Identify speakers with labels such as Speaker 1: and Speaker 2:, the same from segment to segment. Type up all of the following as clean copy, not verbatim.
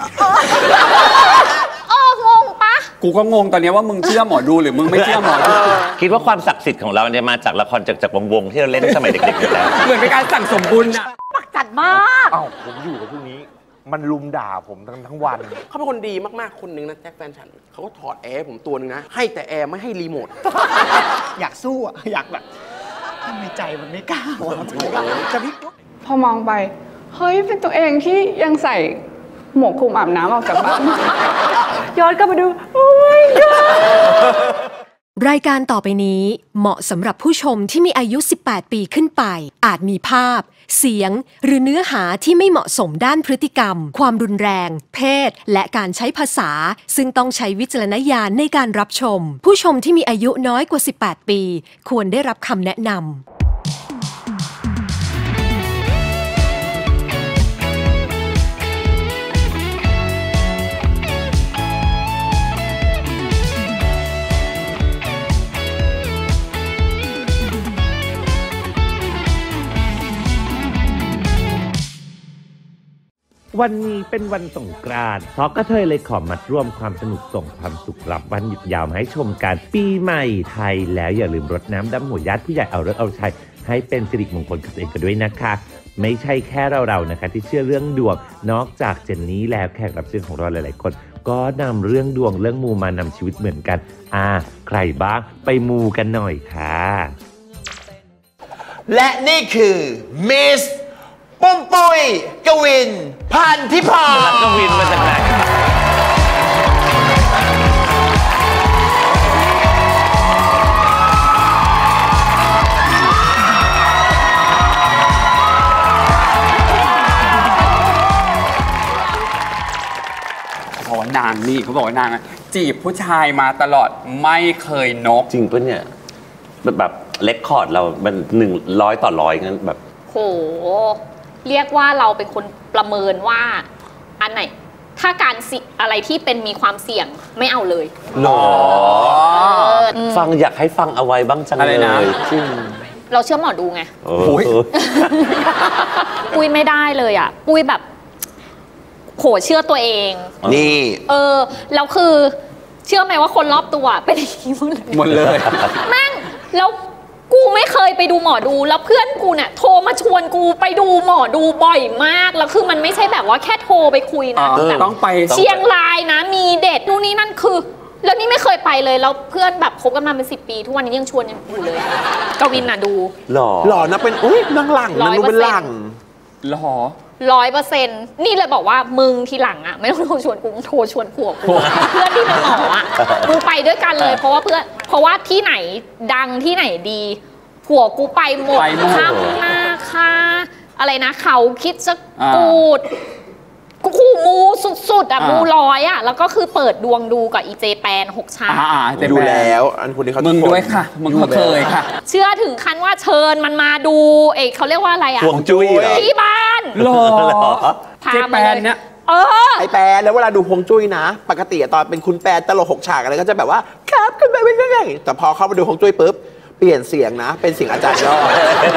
Speaker 1: งงปะ
Speaker 2: กูก็งงตอนนี้ว่ามึงเชื่อหมอดูหรือมึงไม่เชื่อหมอดู
Speaker 3: คิดว่าความศักดิ์สิทธิ์ของเราเนี่ยมาจากละครจากวงที่เราเล่นสมัยเด็กๆอยู่แล้ว
Speaker 2: เหมือนเป็นการสั่งสมบุญอะ
Speaker 1: ปักจัดมาก
Speaker 4: ผมอยู่กับพวกนี้มันลุมด่าผมทั้งวัน
Speaker 5: เขาเป็นคนดีมากๆคนหนึ่งนะแจ็คแฟนฉันเขาก็ถอดแอร์ผมตัวนึงนะให้แต่แอร์ไม่ให้รีโมท
Speaker 4: อยากสู้อะอยากแบบทำไมใจมันไม่กล้าจะพี่
Speaker 6: พอมองไปเฮ้ยเป็นตัวเองที่ยังใส่หมวกคลุมอาบน้ำออกจากบ้านย้อนกลับมาดูโอ้ย
Speaker 7: รายการต่อไปนี้เหมาะสำหรับผู้ชมที่มีอายุ18 ปีขึ้นไปอาจมีภาพเสียงหรือเนื้อหาที่ไม่เหมาะสมด้านพฤติกรรมความรุนแรงเพศและการใช้ภาษาซึ่งต้องใช้วิจารณญาณในการรับชมผู้ชมที่มีอายุน้อยกว่า18 ปีควรได้รับคำแนะนำ
Speaker 8: วันนี้เป็นวันสงกรานต์เพราะกระเทยเลยขอมาร่วมความสนุกส่งความสุขรับวันหยุดยาวมาให้ชมกันปีใหม่ไทยแล้วอย่าลืมรดน้ำดำหัวญาติผู้ใหญ่เอาฤกษ์เอาชัยให้เป็นสิริมงคลกับตัวเองกันด้วยนะคะไม่ใช่แค่เรานะคะที่เชื่อเรื่องดวงนอกจากเจนนี่แล้วแขกรับเชิญของเราหลายๆคนก็นำเรื่องดวงเรื่องมูมานำชีวิตเหมือนกันใครบ้างไปมูกันหน่อยค่ะ
Speaker 9: และนี่คือมิสปุ้มปุ้ยกวินพันธิพร
Speaker 3: กวินมาจากไหน
Speaker 2: เขาบอกว่านางนี่เขาบอกว่านางจีบผู้ชายมาตลอดไม่เคยนก
Speaker 3: จริงปะเนี่ยแบบเรคคอร์ดเรามัน100 ต่อ 100งั้นแบบ
Speaker 1: โหเรียกว่าเราเป็นคนประเมินว่าอันไหนถ้าการอะไรที่เป็นมีความเสี่ยงไม่เอาเลย
Speaker 3: หรอฟังอยากให้ฟังเอาไว้บ้างจังเลย
Speaker 1: เราเชื่อหมอดูไงปุ้ยไม่ได้เลยอ่ะปุ้ยแบบโหเชื่อตัวเอง
Speaker 9: นี่
Speaker 1: แล้วคือเชื่อไหมว่าคนรอบตัวเป็นอย่างนี้
Speaker 2: หมดเลย
Speaker 1: แม่งแล้วกูไม่เคยไปดูหมอดูแล้วเพื่อนกูเนี่ยโทรมาชวนกูไปดูหมอดูบ่อยมากแล้วคือมันไม่ใช่แบบว่าแค่โทรไปคุยนะ
Speaker 2: ต้องไป
Speaker 1: เชียงรายนะมีเดทนู่นนี่นั่นคือแล้วนี่ไม่เคยไปเลยแล้วเพื่อนแบบคบกันมาเป็น10 ปีทุกวันนี้ยังชวนอยู่เลยกวินน่ะดู
Speaker 9: หล่อนะเป็นนั่งหลังนั่งเป็นหลัง
Speaker 2: หล่อ
Speaker 1: 100%นี่เลยบอกว่ามึงทีหลังอ่ะไม่ต้องโทรชวนกูโทรชวนผัวกูเพื่อนที่เป็นหมออ่ะกูไปด้วยกันเลยเพราะว่าที่ไหนดังที่ไหนดีผัวกูไปหมดข้ามหน้าค่าอะไรนะเขาคิดจะกูดกูมูสุดๆอ่ะมู100อ่ะแล้วก็คือเปิดดวงดูกับอีเจแปน6 ชา
Speaker 9: ดูแล้วอันคนนี้เขา
Speaker 2: มึงด้วยค่ะมึงเคยค่ะ
Speaker 1: เชื่อถึงขั้นว่าเชิญมันมาดูเขาเรียกว่าอะไรอ่ะ
Speaker 9: ฮวงจุ้ย
Speaker 1: ที่บ้าน
Speaker 2: หรอเจแปนเนี่ย
Speaker 9: ไอแปนแล้วเวลาดูฮวงจุ้ยนะปกติตอนเป็นคุณแปนตลก6 ฉากอะไรก็จะแบบว่าครับคุณแปนเป็นยังไงแต่พอเข้ามาดูฮวงจุ้ยปุ๊บเปลี่ยนเสียงนะเป็นเสียงอาจารย์ยอด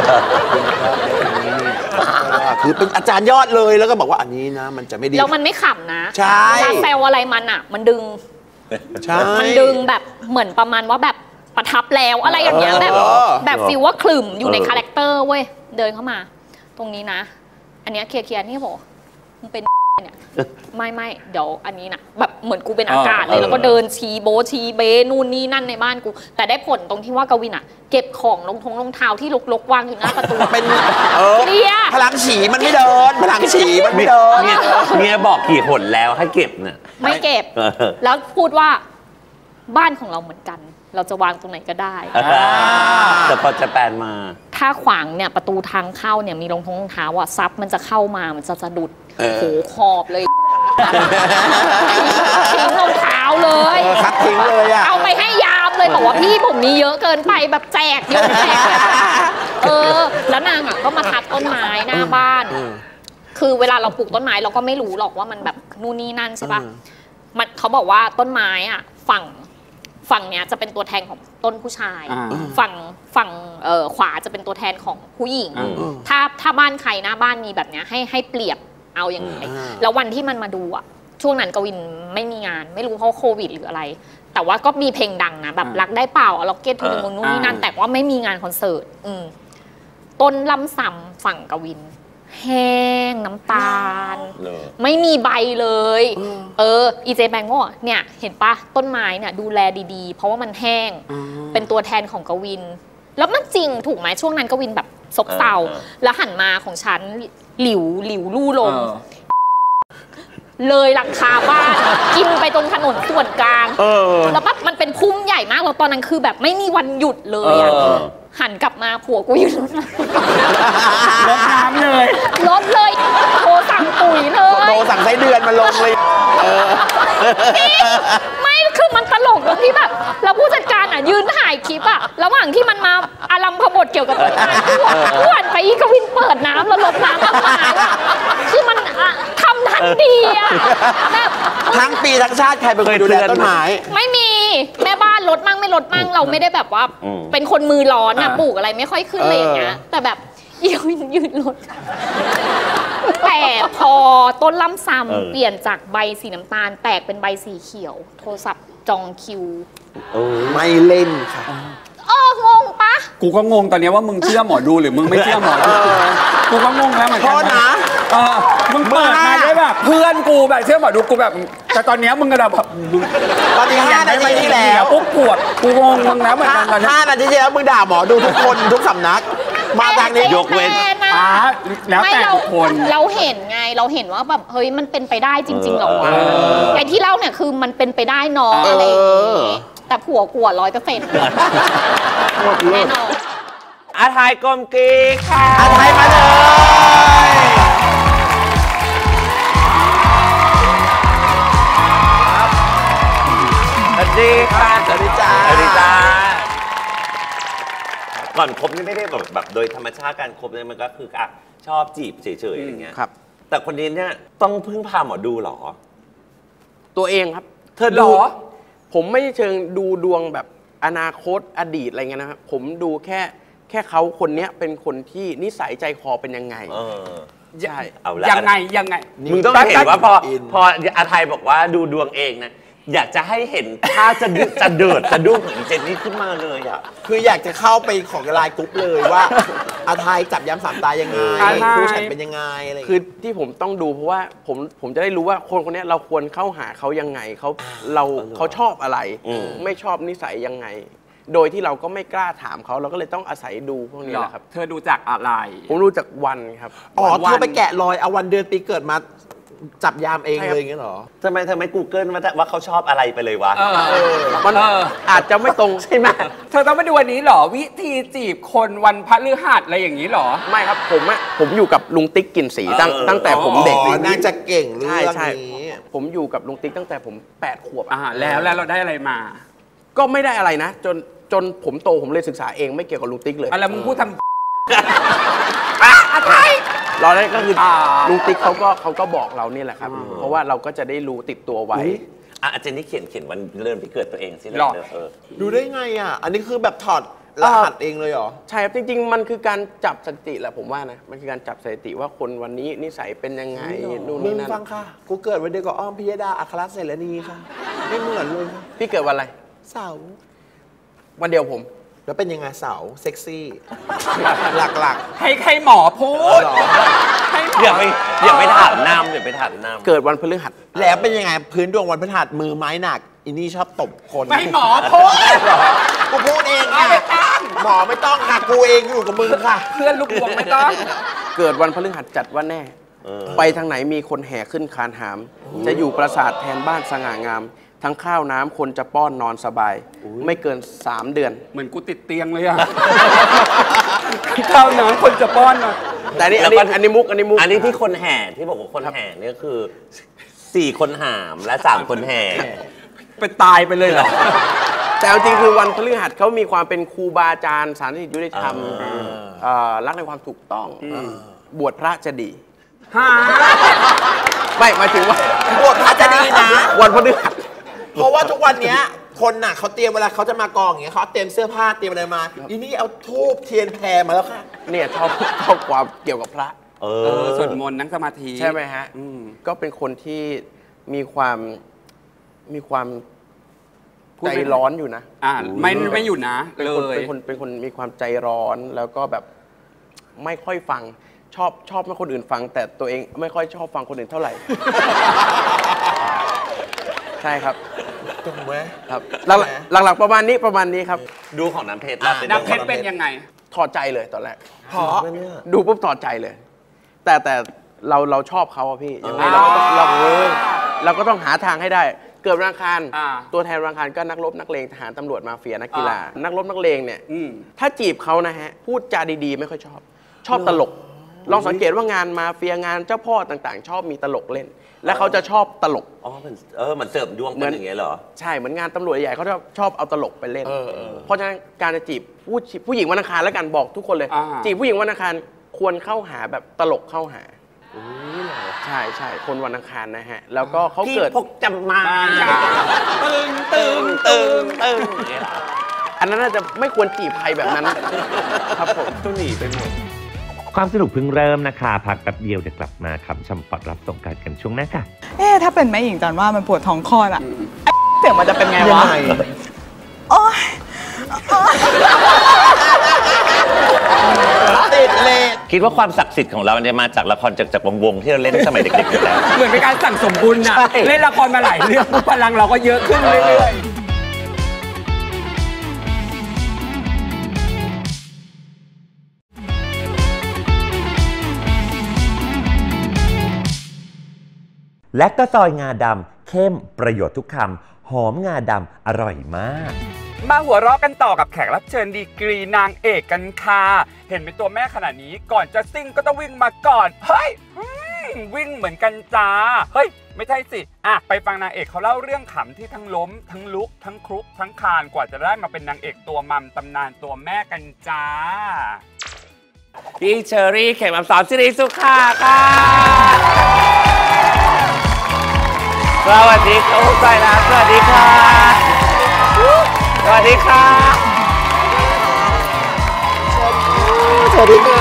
Speaker 9: คือเป็นอาจารย์ยอดเลยแล้วก็บอกว่าอันนี้นะมันจะไม่ดี
Speaker 1: แล้วมันไม่ขำนะ
Speaker 9: ใช่
Speaker 1: แซวอะไรมันอ่ะมันดึง
Speaker 9: ใช่
Speaker 1: มันดึงแบบเหมือนประมาณว่าแบบประทับแล้วอะไรอย่างเงี้ยแบบฟีลว่าคลึมอยู่ในคาแรคเตอร์เว้ยเดินเข้ามาตรงนี้นะอันนี้เคลียร์นี่บอกมึงเป็นเนี่ยไม่เดี๋ยวอันนี้นะแบบเหมือนกูเป็นอากาศเลยแล้วก็เดินชี้โบชี้เบนู่นนี่นั่นในบ้านกูแต่ได้ผลตรงที่ว่ากวินอ่ะเก็บของรองเท้าที่รกๆวางอยู่หน้าประตู
Speaker 9: เป็นพลังฉีมันไม่เดินพลังฉีมันไม่เดิน
Speaker 3: เมียบอกกี่หนแล้วให้เก็บเนี่ย
Speaker 1: ไม่เก็บแล้วพูดว่าบ้านของเราเหมือนกันเราจะวางตรงไหนก็ได้
Speaker 3: แต่พอจะแปลนมา
Speaker 1: ถ้าขวางเนี่ยประตูทางเข้าเนี่ยมีรองเท้าอ่ะซับมันจะเข้ามามันจะสะดุดโหขอบเลยทิ้งรองเท้าเลย
Speaker 9: คัดทิ้งเลยอ่ะ
Speaker 1: เอาไปให้ยามเลยบอกว่าพี่ผมมีเยอะเกินไปแบบแจกเยอะแจกแล้วนางอ่ะก็มาทัดต้นไม้หน้าบ้านคือเวลาเราปลูกต้นไม้เราก็ไม่รู้หรอกว่ามันแบบนู่นนี่นั่นใช่ป่ะมันเขาบอกว่าต้นไม้อ่ะฝั่งเนี้ยจะเป็นตัวแทนของต้นผู้ชายฝั่งขวาจะเป็นตัวแทนของผู้หญิงถ้าบ้านใครหน้าบ้านมีแบบเนี้ยให้เปรียบเอาอย่างไรแล้ววันที่มันมาดูอ่ะช่วงนั้นกวินไม่มีงานไม่รู้เพราะโควิดหรืออะไร แต่ว่าก็มีเพลงดังนะแบบรักได้เปล่าล็อกเก็ตทูมูนนู่นนี่นั่นแต่ว่าไม่มีงานคอนเสิร์ตต้นลำซำฝั่งกวินแห้งน้ำตาลไม่มีใบเลยอีเจแบงก็เนี่ยเห็นปะต้นไม้เนี่ยดูแลดีๆเพราะว่ามันแห้งเป็นตัวแทนของกวินแล้วมันจริงถูกไหมช่วงนั้นกวินแบบซบเซาแล้วหันมาของฉันหลิวลู่ลมเลยหลังคาบ้านกินไปตรงถนนส่วนกลางแล้วแบบมันเป็นพุ่มใหญ่มากแล้วตอนนั้นคือแบบไม่มีวันหยุดเลยหันกลับมาผัวกูอยู่รถ
Speaker 2: น้ำเลย
Speaker 1: รถเลยโทรสั่งปุ๋ยเลย
Speaker 9: โทรสั่งไส้เดือนมาลงเลย
Speaker 1: ไม่คือมันตลกตรงที่แบบแล้วผู้จัดการยืนถ่ายคลิประหว่างที่มันมาอารัมพบทเกี่ยวกับต้นไม้อ้วนไปอีกวินเปิดน้ำแล้วรดน้ำต้นไม้คือมันทำทันทีแบบ
Speaker 9: ทั้งปีทั้งชาติใครเป็นคนดูแลต้นไม้
Speaker 1: ไม่มีแม่บ้านรดมั่งไม่รดมั่งเราไม่ได้แบบว่าเป็นคนมือร้อนปลูกอะไรไม่ค่อยขึ้นเลยอย่างเงี้ยแต่แบบยืนรถแต่พอต้นล่ำซำเปลี่ยนจากใบสีน้ำตาลแตกเป็นใบสีเขียวโทรศัพท์จองคิว
Speaker 9: ไม่เล่นค่ะ
Speaker 1: งงปะ
Speaker 2: กูก็งงตอนนี้ว่ามึงเชื่อหมอดูหรือมึงไม่เชื่อหมอดูกูก็งงแล้วเหมือนกัน
Speaker 9: นะ
Speaker 2: มึงเปิดมาได้แบบเพื่อนกูแบบเชื่อหมอดูกูแบบแต่ตอนนี้มึงกระดับแบบ
Speaker 9: ตอนนี้5 นาทีที่แล้ว
Speaker 2: ปุ๊บปวดกูงงแล้วเหมือนกันตอนนี้
Speaker 9: 5 นาทีที่แล้วมึงด่าหมอดูทุกคนทุกสำนักมาทางนี้
Speaker 3: ยกเว้น
Speaker 2: แล้วแต่ทุกคน
Speaker 1: เราเห็นไงเราเห็นว่าแบบเฮ้ยมันเป็นไปได้จริงๆหรอวะไอ้ที่เล่าเนี่ยคือมันเป็นไปได้น้องอะไรอย่างงี้แต่ผัวกลัว100%แน่นอน
Speaker 3: อาไทยกลมกีค่ะ
Speaker 9: อาไทยมาเลย
Speaker 3: สวัสดีค่ะ
Speaker 9: สวัสดีจ้า
Speaker 3: สวัสดีจ้าก่อนคบนี่ไม่ได้แบบโดยธรรมชาติการคบเนี่ยมันก็คือชอบจีบเฉยๆอย่างเงี้ย
Speaker 9: ครับ
Speaker 3: แต่คนนี้เนี่ยต้องพึ่งพาหมอดูหรอ
Speaker 5: ตัวเองครับ
Speaker 2: เธอหรอ
Speaker 5: ผมไม่เชิงดูดวงแบบอนาคตอดีตอะไรเงี้ยนะครับผมดูแค่เขาคนนี้เป็นคนที่นิสัยใจคอเป็นยังไง
Speaker 2: ใช่ยังไง
Speaker 3: มึงต้องเห็นว่าพออาไทยบอกว่าดูดวงเองนะอยากจะให้เห็นท่าจะเดือดจะดุ้งของเจนนี่ขึ้นมาเลย
Speaker 9: คืออยากจะเข้าไปของไลน์กรุ๊ปเลยว่าอาไทยจับย้ำ3 ตายังไงคู่ฉันเป็นยังไงอะไร
Speaker 5: คือที่ผมต้องดูเพราะว่าผมจะได้รู้ว่าคนนี้เราควรเข้าหาเขายังไงเขาชอบอะไรไม่ชอบนิสัยยังไงโดยที่เราก็ไม่กล้าถามเขาเราก็เลยต้องอาศัยดูพวกนี้แหละครับ
Speaker 2: เธอดูจากอะไร
Speaker 5: ผมดูจากวันครับ
Speaker 9: เธอไปแกะรอยเอาวันเดือนปีเกิดมาจับยามเองเลยอย่างเงี้ยหรอ
Speaker 3: ทำไมGoogle ว่าเขาชอบอะไรไปเลยวะ
Speaker 5: มันอาจจะไม่ตรงใช่ไหม
Speaker 2: เธอต้องมาดูวันนี้หรอวิธีจีบคนวันพฤหัสอะไรอย่างนี้หรอ
Speaker 5: ไม่ครับผมอยู่กับลุงติ๊กกลิ่นสีตั้งแต่ผมเด็ก
Speaker 9: น่าจะเก่งเรื่องนี้
Speaker 5: ผมอยู่กับลุงติ๊กตั้งแต่ผม8 ขวบ
Speaker 2: แล้วเราได้อะไรมา
Speaker 5: ก็ไม่ได้อะไรนะจนผมโตผมเลยศึกษาเองไม่เกี่ยวกับลุงติ๊กเลย
Speaker 2: อะไรมึงพูดทำ
Speaker 5: อะไรเราได้ก็คือลุงติ๊กเขาก็บอกเรานี่แหละครับเพราะว่าเราก็จะได้รู้ติดตัวไว้
Speaker 3: อาจารย์นี่เขียนวันเดือนปีเกิดตัวเองสิ
Speaker 9: ดูได้ไงอันนี้คือแบบถอดรหัสเองเลยเหรอ
Speaker 5: ใช่ครับจริงๆมันคือการจับสถิติแหละผมว่านะมันคือการจับสถิติว่าคนวันนี้นิสัยเป็นยังไง
Speaker 9: นู่นนี่นั่นฟังค่ะกูเกิดวันเดียวกับอ้อมพิยดาอัครเสรณีค่ะไม่เหมือนเลย
Speaker 5: พี่เกิดวันอะไร
Speaker 9: เสาร์
Speaker 5: วันเดียวผม
Speaker 9: แล้วเป็นยังไงเสาเซ็กซี่หลัก
Speaker 2: ๆให้หมอพูด
Speaker 3: อย่าไปถามน้ำ
Speaker 5: เกิดวันพฤหัส
Speaker 9: แล้วเป็นยังไงพื้นดวงวันพฤหัสมือไม้หนักอินนี่ชอบตบคน
Speaker 2: ไม่หมอพูด
Speaker 9: กูพูดเองค่ะหมอไม่ต้องค่ะกูเองอยู่กับมึงค่ะ
Speaker 2: เพื่อนลูกดวงไม่ต้อง
Speaker 5: เกิดวันพฤหัสจัดว่าแน่ไปทางไหนมีคนแห่ขึ้นคานหามจะอยู่ปราสาทแทนบ้านสง่างามทั้งข้าวน้ำคนจะป้อนนอนสบายไม่เกิน3 เดือน
Speaker 2: เหมือนกูติดเตียงเลยข้าวน้ำคนจะป้อนนอน
Speaker 5: แต่อันนี้มุกอันนี้
Speaker 3: ที่คนแห่ที่บอกว่าคนแห่นี่คือ4 คนหามและ3 คนแห่
Speaker 2: ไปตายไปเลยเหรอ
Speaker 5: แต่จริงคือวันพฤหัสเขามีความเป็นครูบาอาจารย์สารนิติยุติธรรมรักในความถูกต้องบวชพระจะดีไม่หมายถึงว่า
Speaker 9: บวชพระจะดีนะ
Speaker 5: วันพฤหัส
Speaker 9: เพราะว่าทุกวันนี้คนน่ะเขาเตรียมเวลาเขาจะมากองอย่างเงี้ยเขาเตรียมเสื้อผ้าเตรียมอะไรมาอีนี่เอาธูปเทียนแพรมาแล้วค่ะ
Speaker 5: เนี่ยชอบความเกี่ยวกับพระ
Speaker 2: สวดมนต์นั่งสมาธิ
Speaker 5: ใช่ไหมฮะก็เป็นคนที่มีความใจร้อนอยู่นะ
Speaker 2: ไม่อยู่นะ
Speaker 5: เป็นคนมีความใจร้อนแล้วก็แบบไม่ค่อยฟังชอบให้คนอื่นฟัง แต่ตัวเองไม่ค่อยชอบฟังคนอื่นเท่าไหร่ ใช่ครับ
Speaker 9: ตรงไหม
Speaker 5: ครับหลังๆประมาณนี้ครับ
Speaker 3: ดูของน้ำเพชร
Speaker 2: น้ำเพชรเป็นยังไง
Speaker 5: ถอดใจเลยตอนแรก
Speaker 9: เพราะ
Speaker 5: ดูปุ๊บถอดใจเลย แต่เราชอบเขาอะพี่ยังไงเราก็ต้องหาทางให้ได้เกิดวันอังคารตัวแทนวันอังคารก็นักรบนักเลงทหารตำรวจมาเฟียนักกีฬานักรบนักเลงเนี่ยถ้าจีบเขานะฮะพูดจาดีๆไม่ค่อยชอบตลกลองสังเกตว่างานมาเฟียงานเจ้าพ่อต่างๆชอบมีตลกเล่นและเขาจะชอบตลก
Speaker 3: มันเสริมดวงกันอย่างเงี้ยเหรอ
Speaker 5: ใช่เหมือนงานตำรวจใหญ่เขาชอบเอาตลกไปเล่นเพราะฉะนั้นการจะจีบผู้หญิงวันอังคารแล้วกันบอกทุกคนเลยจีบผู้หญิงวันอังคารควรเข้าหาแบบตลกเข้าหาใช่คนวันอังคารนะฮะแล้วก็เขาเกิด
Speaker 3: พกจำมาตึง
Speaker 5: อันนั้นน่าจะไม่ควรจีบใครแบบนั้นครับผม
Speaker 3: ต้องหนีไปหมด
Speaker 8: ความสนุกเพิ่งเริ่มนะคะพักแป๊บเดียวเดี๋ยวกลับมาคำชมปอดรับส่งการกันช่วงหน้าค่ะ
Speaker 6: ถ้าเป็นแม่หญิงจันว่ามันปวดท้องคลอดอะเสียงมันจะเป็นไงวะโอ๊ย
Speaker 9: ติดเลย
Speaker 3: คิดว่าความศักดิ์สิทธิ์ของเราเนี่ยมาจากละครจากวงที่เราเล่นสมัยเด็กๆอยู่แล้ว
Speaker 2: เหมือนเป็นการสั่งสมบุญนะเล่นละครมาหลายเรื่องพลังเราก็เยอะขึ้นเรื่อยๆ
Speaker 8: และก็ซอยงาดำเข้มประโยชน์ทุกคำหอมงาดำอร่อยมาก
Speaker 2: มาหัวเราะกันต่อกับแขกรับเชิญดีกรีนางเอกกันค่ะเห็นเป็นตัวแม่ขนาดนี้ก่อนจะซิ่งก็ต้องวิ่งมาก่อนเฮ้ยวิ่งเหมือนกันจ้าเฮ้ยไม่ใช่สิไปฟังนางเอกเขาเล่าเรื่องขำที่ทั้งล้มทั้งลุกทั้งครุกทั้งคานกว่าจะได้มาเป็นนางเอกตัวมัมตำนานตัวแม่กันจ้า
Speaker 3: พี่เชอรี่เข็มอับสอนสิริสุขาค่ะสวัสดีค่ะใส่นะสวัสดีค่ะสวัสดีค่ะ
Speaker 9: สวัสดีค่ะ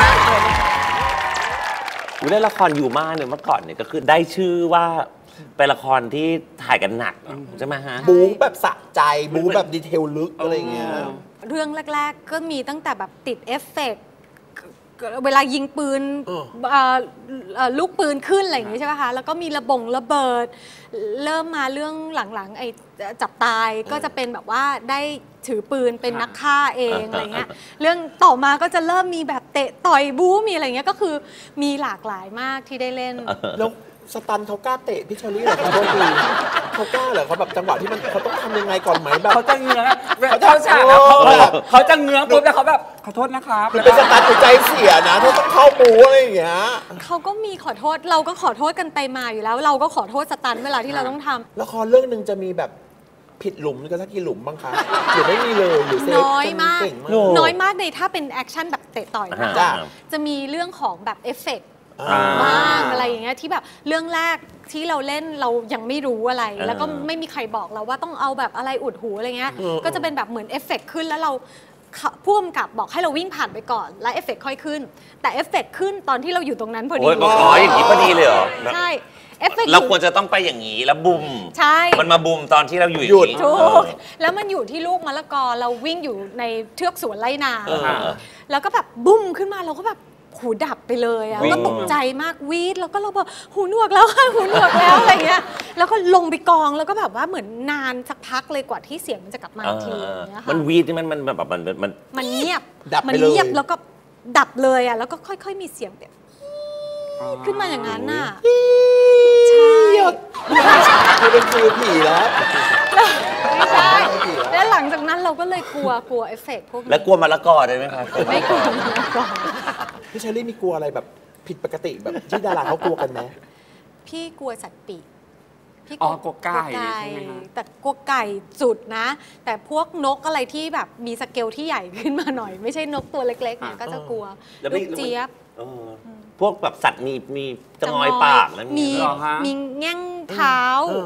Speaker 3: เล่นละครอยู่มาเนี่ยเมื่อก่อนเนี่ยก็คือได้ชื่อว่าเป็นละครที่ถ่ายกันหนักใช่ไหมฮะ
Speaker 9: บู๊แบบสะใจบู๊แบบดีเทลลึกอะไรเงี้ย
Speaker 10: เรื่องแรกๆก็มีตั้งแต่แบบติดเอฟเฟกต์เวลายิงปืนลูกปืนขึ้นอะไรอย่างงี้ใช่ไหมคะแล้วก็มีระเบิดเริ่มมาเรื่องหลังๆไอ้จับตายก็จะเป็นแบบว่าได้ถือปืนเป็นนักฆ่าเองอะไรเงี้ยเรื่องต่อมาก็จะเริ่มมีแบบเตะต่อยบู๊มีอะไรเงี้ยก็คือมีหลากหลายมากที่ได้เล่น
Speaker 9: แล้วสตันเขากล้าเตะพี่เชอรี่เหรอเขากล้าเหรอเขาแบบจังหวะที่มันเขาต้องทำยังไงก่อนไหมแบบ
Speaker 2: เขาจะเงื้อเขาฉากเขาจะเงื้อปุ๊บแล้วเขาแบบขอโทษนะครับ
Speaker 9: เป็นสตันใจเสียนะถ้าต้องเข้าบูอะไรอย่างเงี้ย
Speaker 10: เขาก็มีขอโทษเราก็ขอโทษกันไปมาอยู่แล้วเราก็ขอโทษสตันเวลาที่เราต้องทำ
Speaker 9: ละครเรื่องนึงจะมีแบบผิดหลุมกันสักกี่หลุมบ้างคะหรือไม่มีเลยหรือเซฟ
Speaker 10: น้อยมากในถ้าเป็นแอคชั่นแบบเตะต่อยนะจะมีเรื่องของแบบเอฟเฟกต์บ้างอะไรอย่างเงี้ยที่แบบเรื่องแรกที่เราเล่นเรายังไม่รู้อะไรแล้วก็ไม่มีใครบอกเราว่าต้องเอาแบบอะไรอุดหูอะไรเงี้ยก็จะเป็นแบบเหมือนเอฟเฟกต์ขึ้นแล้วเราผู้กำกับบอกให้เราวิ่งผ่านไปก่อนแล้วเอฟเฟกต์ค่อยขึ้นแต่เอฟเฟกต์ขึ้นตอนที่เราอยู่ตรงนั้นพอดี
Speaker 3: อย่างนี้พอดีเลยเหรอ
Speaker 10: ใช่
Speaker 3: เราควรจะต้องไปอย่างนี้แล้วบุม
Speaker 10: ใช่
Speaker 3: มันมาบุมตอนที่เราอยู่
Speaker 10: หยุดถูกแล้วมันอยู่ที่ลูกมะละกอเราวิ่งอยู่ในเทือกสวนไร่นาแล้วก็แบบบุ้มขึ้นมาเราก็แบบหูดับไปเลยอะก็ตกใจมากวีดแล้วก็เราบอกหูหนวกแล้วค่ะหูหนวกแล้วอะไรเงี้ยแล้วก็ลงไปกองแล้วก็แบบว่าเหมือนนานสักพักเลยกว่าที่เสียงมันจะกลับมาทีอย่างเงี้ยค่ะ
Speaker 3: มันวีดที่มันแบบ
Speaker 10: มันเงียบแล้วก็ดับเลยอะแล้วก็ค่อยๆมีเสียงแบบขึ้นมาอย่างนั้นน่ะใช่
Speaker 9: เป็นฟิลผีแล้ว
Speaker 10: ไม่ใช่แล้วหลังจากนั้นเราก็เลยกลัวเอฟเฟกต์พวกนี้
Speaker 3: แล้วกลัวมะละกอได้ไหมคะ
Speaker 10: ไม่กลัวมะละกอ
Speaker 9: พี่เชอรี่มีกลัวอะไรแบบผิดปกติแบบที่ดาราเขากลัวกันไหม
Speaker 10: พี่กลัวสัตว์ปีก
Speaker 2: พี่กลัวไก่
Speaker 10: แต่กลัวไก่สุดนะแต่พวกนกอะไรที่แบบมีสเกลที่ใหญ่ขึ้นมาหน่อยไม่ใช่นกตัวเล็กๆเนี่ยก็จะกลัวลูกเจี๊ยบ
Speaker 3: พวกแบบสัตว์มีจะงอยปากแล้ว
Speaker 10: มีแง่งเท้า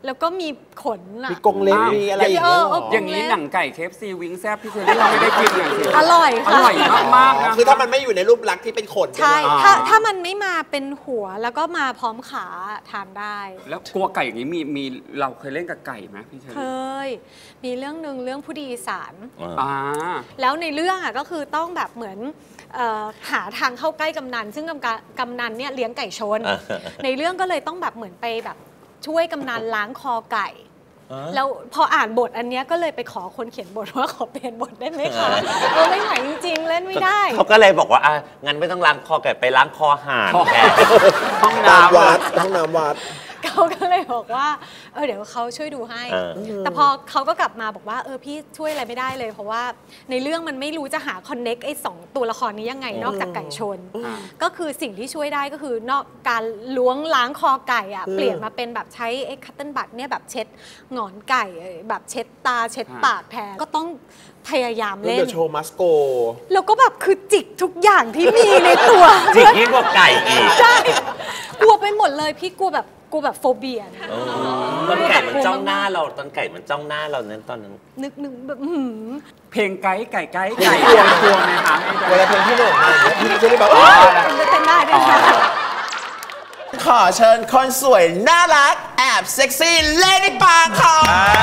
Speaker 10: แล้วก็มีขนอะ
Speaker 9: มีกรงเล็บมีอะไรอย่างเงี้ย
Speaker 2: อย่างนี้หนังไก่เคฟซีวิงแซบพี่เชอรี่เราไม่ได้กินอย่างสิ
Speaker 10: อร่อย
Speaker 2: อ
Speaker 10: ค่ะ
Speaker 2: ร่อยมากๆนะ
Speaker 9: คือถ้ามันไม่อยู่ในรูปลักษณ์ที่เป็นขน
Speaker 10: ใช่
Speaker 9: ไหม
Speaker 10: ถ้ามันไม่มาเป็นหัวแล้วก็มาพร้อมขาทานได้
Speaker 2: แล้วกลัวไก่อย่างนี้มีเราเคยเล่นกับไก่ไหมพี่เชอ
Speaker 10: เค
Speaker 2: รี่
Speaker 10: ย มีเรื่องหนึ่งเรื่องผู้ดีอีสาน
Speaker 2: อ่า
Speaker 10: แล้วในเรื่องอ่ะก็คือต้องแบบเหมือนหาทางเข้าใกล้กำนันซึ่งกำนันเนี่ยเลี้ยงไก่ชน ในเรื่องก็เลยต้องแบบเหมือนไปแบบช่วยกำนันล้างคอไก่ แล้วพออ่านบทอันเนี้ยก็เลยไปขอคนเขียนบทว่าขอเปลี่ยนบทได้ไหมคะไม่ไหวจริงๆเล่นไม่ได้
Speaker 3: เขาก็เลยบอกว่างั้นไม่ต้องล้างคอไก่ไปล้างคอห่านแทน
Speaker 2: ห้อง
Speaker 9: น้ำ
Speaker 2: น้ำ
Speaker 9: วัดห้องน้ำวัด
Speaker 10: เขาก็เลยบอกว่าเดี๋ยวเขาช่วยดูให้ แต่พอเขาก็กลับมาบอกว่าพี่ช่วยอะไรไม่ได้เลย เพราะว่าในเรื่องมันไม่รู้จะหาคอนเน็กไอ้2ตัวละครนี้ยังไงนอกจากไก่ชน ก็คือสิ่งที่ช่วยได้ก็คือนอกการล้วงล้างคอไก่อะเปลี่ยนมาเป็นแบบใช้ไอ้คัตเติ้ลบัตเนี่ยแบบเช็ดหงอนไก่แบบเช็ดตาเช็ดปากแทนก็ต้องพยายามเล่น
Speaker 9: The Show Must Go
Speaker 10: แล้วก็แบบคือจิกทุกอย่างที่มีในตัว
Speaker 3: จิกยิ่งกว่าไก่อีก
Speaker 10: ใช่กลัวไปหมดเลยพี่กลัวแบบโฟเบียนะ
Speaker 3: ตอนไก่มันจ้องหน้าเราตอนไก่มันจ้องหน้าเรานั้นตอนนั้น
Speaker 10: นึกแบบ
Speaker 2: เพลงไก่ไก่ไก่ไก่กลัวไหมคะ
Speaker 9: เวลาเพลงที่หนึ่งมาอย่างเงี้ยพี่จะได้แบบ
Speaker 10: เป็นได้ด้วยค่ะ
Speaker 9: ขอเชิญคนสวยน่ารักแอบเซ็กซี่เล่นในปากค่ะ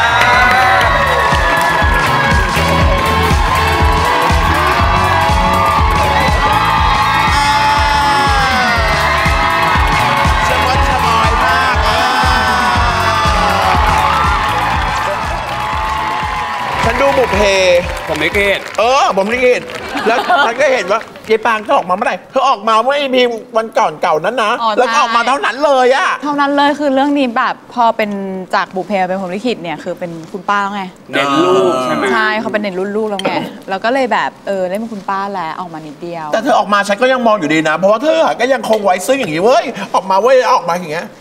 Speaker 9: ฉันดูบุพเพ
Speaker 2: ผมไม่เกต
Speaker 9: ผมไม่เห็นแล้วฉันก็เห็นว่ายายปางเธอออกมาเมื่อไหร่เธอออกมาเมื่อ EP วันก่อนเก่านั้นนะ แล้วก็ออกมาเท่านั้นเลยอะ
Speaker 6: เท่านั้นเลยคือเรื่องนี้แบบพอเป็นจากบุพเพเป็นพรหมลิขิตเนี่ยคือเป็นคุณป้าแล้วไง
Speaker 2: เด่นลูกใช่ไหม
Speaker 6: ใช่เขาเป็นเด่นรุ่นลูกแล้วไงแล้วก็เลยแบบเล่นเป็นคุณป้าแล้วออกมานิดเดียว
Speaker 9: แต่เธอออกมาฉันก็ยังมองอยู่ดีนะ เพราะว่าเธอก็ยังคงไว้ซึ่งอย่างนี้เว้ยออกมาเว้ยออกมาอย่างเงี้ย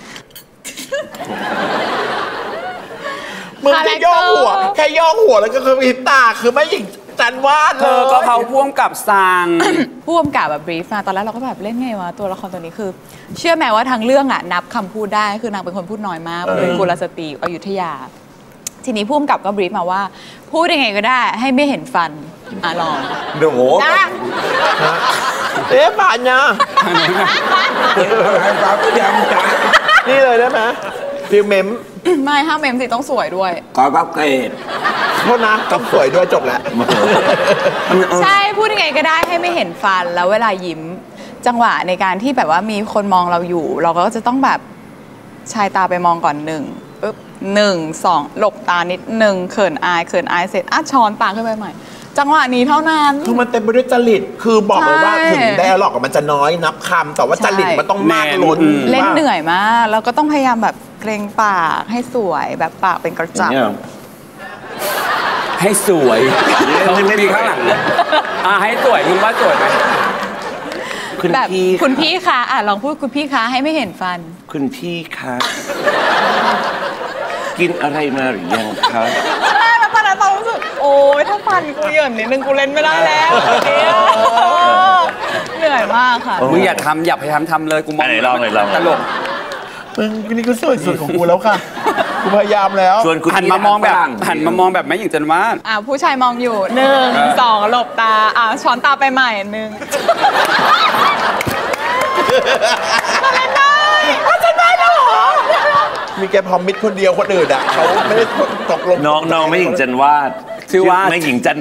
Speaker 9: มึงแค่ย่อหัวแล้วก็คือมีตาคือไม่หญิงจันวาด
Speaker 2: เธอก็เขาพ่วงกับสั่ง
Speaker 6: ผู้กำกับแบบบรีฟมาตอนแรกเราก็แบบเล่นไงวะตัวละครตัวนี้คือ เชื่อไหมว่าทางเรื่องนับคำพูดได้คือนางเป็นคนพูดน้อยมากเป็นกุลสตรีอยุธยา ทีนี้ผู้กำกับก็บรีฟมาว่าพูดยังไงก็ได้ให้ไม่เห็นฟันลอง
Speaker 3: โอ้โห
Speaker 9: ป่านเนี่ยนี่เลยได้ไหมฟิลเมม
Speaker 6: ไม่ห้ามเมมสิต้องสวยด้วย
Speaker 3: ขอรับเกรด
Speaker 9: โทษนะต้องสวยด้วยจบแล้ว
Speaker 6: ใช่พูดยังไงก็ได้ให้ไม่เห็นฟันแล้วเวลายิ้มจังหวะในการที่แบบว่ามีคนมองเราอยู่ เราก็จะต้องแบบชายตาไปมองก่อน1ปึ๊บ1 2หลบตานิด1เขินอายเสร็จช้อนตาขึ้นไปใหม่จังหวะนี้เท่านั้น
Speaker 9: คือมันเต็มไปด้วยจริตคือบอกเลยว่าถึงไดอะล็อกมันจะน้อยนับคำแต่ว่าจริตมันต้องมากล้น
Speaker 6: เล่นเหนื่อยมากแล้วก็ต้องพยายามแบบเกรงปากให้สวยแบบปากเป็นกระจับ
Speaker 2: ให้สวยเขามีข้างหลังให้สวยคุณว่าสวยไหม
Speaker 6: แบบคุณพี่คะลองพูดคุณพี่คะให้ไม่เห็นฟัน
Speaker 3: คุณพี่คะกินอะไรมาหรือยังคะ
Speaker 6: แล้วตอนนั้นเรารู้สึกโอ๊ยถ้าฟันกูเหยินนิดนึงกูเล่นไม่ได้แล้วเหนื่อยมากค่ะ
Speaker 2: มึงอย่าพยายามทำเลยกูมองตลก
Speaker 9: มึงนี่ก็สวยสุดของกูแล้วค่ะกูพยายามแล้ว
Speaker 2: หันมามองแบบไม่หญิงจันวาด
Speaker 6: ผู้ชายมองอยู่1 2หลบตาช้อนตาไปใหม่
Speaker 9: เล่นได้ฉันได้แล้วเหรอมีแกพอมิดคนเดียวคนอื่นเขาไม่ได้ตกลง
Speaker 3: น้องไม่หญิงจันวาด
Speaker 2: ชื่อว่า
Speaker 3: ไม่หญิงจัน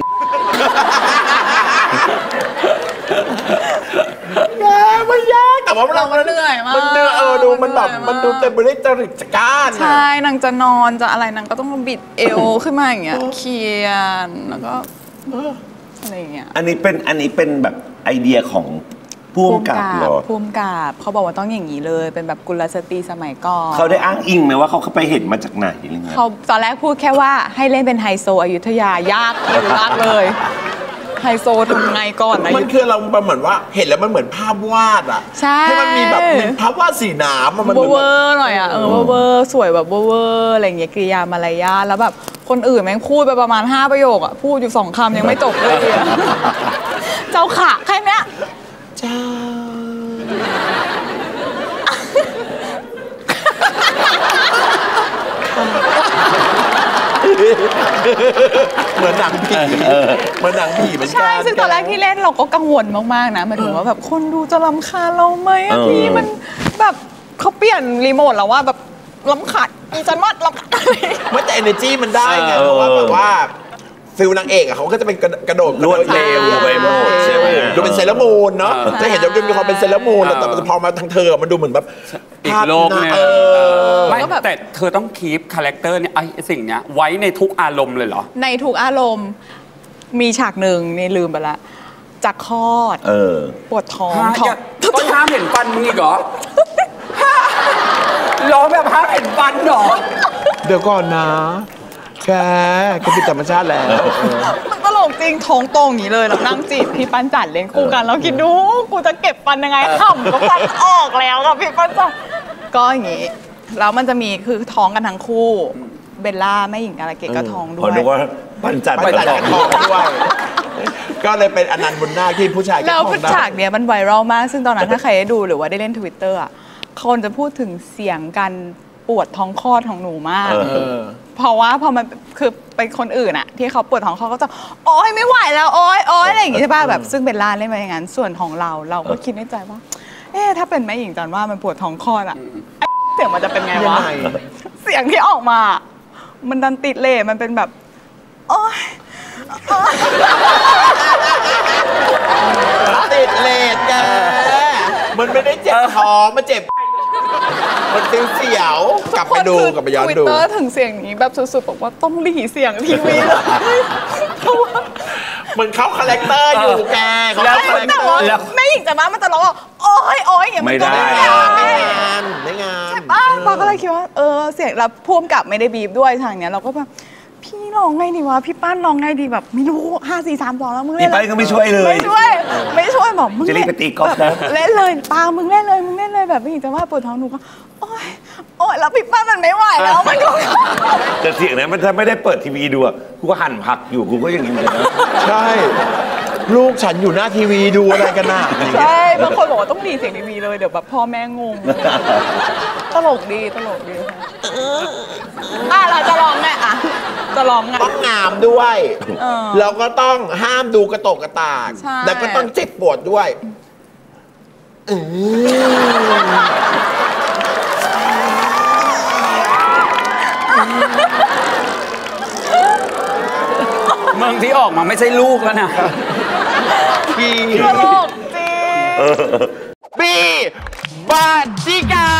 Speaker 9: มันยากแต่ว่าเรา
Speaker 6: เหนื่อยมาก
Speaker 9: มันดูมันแบบมันดูเต็มไปด้วยจริตจักราน
Speaker 6: ใช่นางจะนอนจะอะไรนางก็ต้องบิดเอวขึ้นมาอย่างเงี้ยเคียนแล้วก็อะไรอย่างเงี้ย
Speaker 3: อันนี้เป็นแบบไอเดียของผู้กำกับเหรอ
Speaker 6: ผู้กำกับเขาบอกว่าต้องอย่างนี้เลยเป็นแบบกุลสตรีสมัยก่อน
Speaker 3: เขาได้อ้างอิงไหมว่าเขาไปเห็นมาจากไหนอะไรเงี้ย
Speaker 6: เขาตอนแรกพูดแค่ว่าให้เล่นเป็นไฮโซอยุธยายากเลยไฮโซทำไงก่อนนะ
Speaker 9: มันคือเราเหมือนว่าเห็นแล้วมันเหมือนภาพวาด
Speaker 6: ใช่
Speaker 9: ให้มันมีแบบภาพวาดสีน้ำ
Speaker 6: มันเวอร์หน่อยเวอร์สวยแบบเวอร์อะไรอย่างเงี้ยกริยามารยาทแล้วแบบคนอื่นแม่งพูดไปประมาณ5 ประโยคพูดอยู่2 คำยังไม่จบเลยเจ้าขาแค่เนี้ย
Speaker 9: เจ้าเหมือนหนังผีเหมือนหนังผีเหมือนกัน
Speaker 6: ใช่ซึ่งตอนแรกที่เล่นเราก็กังวลมากๆนะหมายถึงว่าแบบคนดูจะรำคาญเราไหมอะพี่มันแบบเขาเปลี่ยนรีโมทแล้วว่าแบบรำคาญอีจันว่ารำคาญ
Speaker 9: ไม่แต่ energy มันได้ไงเพราะว่าแบบว่าฟิลนางเอกอะเขาก็จะเป็นกระโดด
Speaker 3: รวดเร็วไปหมดใช่ไหม
Speaker 9: ดูเป็นเซเลอร์มูนเนาะจะเห็นจะมีความเป็นเซเลอร์มูนแต่พอมาทางเธอมันดูเหมือนแบบ
Speaker 2: อีกโลกเนี่ยไม่แต่เธอต้องคีปคาแรคเตอร์เนี่ยไอ้สิ่งเนี้ยไว้ในทุกอารมณ์เลยเหรอ
Speaker 6: ในทุกอารมณ์มีฉากหนึ่งนี่ลืมไปละจากคลอดปวดท้อง
Speaker 2: ก็ห้ามเห็นฟันมึงอีกเหรอร้องแบบห้ามเห็นฟันเหรอ
Speaker 9: เดี๋ยวก่อนนะแกผิดธรรมชาติแล้ว
Speaker 6: มันตลกจริงท้องโตอย่างนี้เลยเรานั่งจีบพี่ปั้นจันเล่นคู่กันแล้วคิดดูกูจะเก็บฟันยังไงขำก็ฟันออกแล้วกับพี่ปั้นจันก็อย่างนี้แล้วมันจะมีคือท้องกันทั้งคู่เบลล่าแม่หญิงกาลเกตก็ท้องด้วย
Speaker 3: นึกว่าปั้นจัน
Speaker 9: ท้องด้วยก็เลยเป็นอนันต์บุญนาคที่ผู้ชายก็ท้องได้
Speaker 6: แล้วฉากเนี้ยมันไวรัลมากซึ่งตอนนั้นถ้าใครได้ดูหรือว่าได้เล่น Twitter อ่ะคนจะพูดถึงเสียงการปวดท้องคลอดของหนูมากเพราะว่าพอมันคือเป็นคนอื่นอะที่เขาปวดท้องคลอดก็จะโอ๊ยไม่ไหวแล้วโอ๊ยอะไรอย่างงี้ใช่ป่ะแบบซึ่งเบลล่าเล่นมาอย่างนั้นส่วนของเราก็คิดในใจว่าถ้าเป็นแม่หญิงจันว่ามันปวดท้องคลอดอะเสียงมันจะเป็นไงวะเสียงที่ออกมามันดันติดเล่มันเป็นแบบโอ๊ย
Speaker 9: ติดเลดแกมันไม่ได้เจ็บท้องมันเจ็บมันเสียวกลับไปย้อนดู
Speaker 6: Twitter ถึงเสียงนี้แบบสุดๆบอกว่าต้องหลีเสียงทีวี
Speaker 9: มันเข้าคาแรคเตอร์อยู่แก
Speaker 6: แล้วแม่หญิงจะมามันจะร้องว่าโอ๊ยอย่างเงี้ย
Speaker 3: ไม่ได้
Speaker 9: ไม่งาน
Speaker 6: ใช่ป่ะปาก็เลยคิดว่าเสียงเราพ่วงกับไม่ได้บีบด้วยทางเนี้ยเราก็แบบพี่ร้องไงดีวะพี่ปั้นร้องไงดีแบบไม่รู้5 4 3 2แล้วมึงเล่น
Speaker 3: พี่ปั้นก็ไม่ช่วยเลย
Speaker 6: ไม่ช่วยบอกมึง
Speaker 3: จะรีบไปตีกอล์ฟนะ
Speaker 6: เล่นเลยปามึงเล่นเลยแบบไม่เห็นจะว่าปวดท้องหนูก็โอ๊ยแล้วพี่ปั้นมันไม่ไหวแล้วมันก็
Speaker 3: แต่เสียงนั้นมันถ้าไม่ได้เปิดทีวีดูอ่ะกูก็หั่นผักอยู่กูก็อย่างนี้นะ
Speaker 9: ใช่ลูกฉันอยู่หน้าทีวีดูอะไรกันน่ะ
Speaker 6: ใช่บางคนบอกว่าต้องดีเสียงทีวีเลยเดี๋ยวแบบพ่อแม่งงตลกดีเราจะลองไงจะลองไง
Speaker 9: ต้องงามด้วยแล้วก็ต้องห้ามดูกระตกกระตากแล้วก็ต้องเจ็บปวดด้วย
Speaker 2: เมืองที่ออกมาไม่ใช่ลูกแล้วนะ
Speaker 6: ตลกจริง
Speaker 9: บีบาจิกา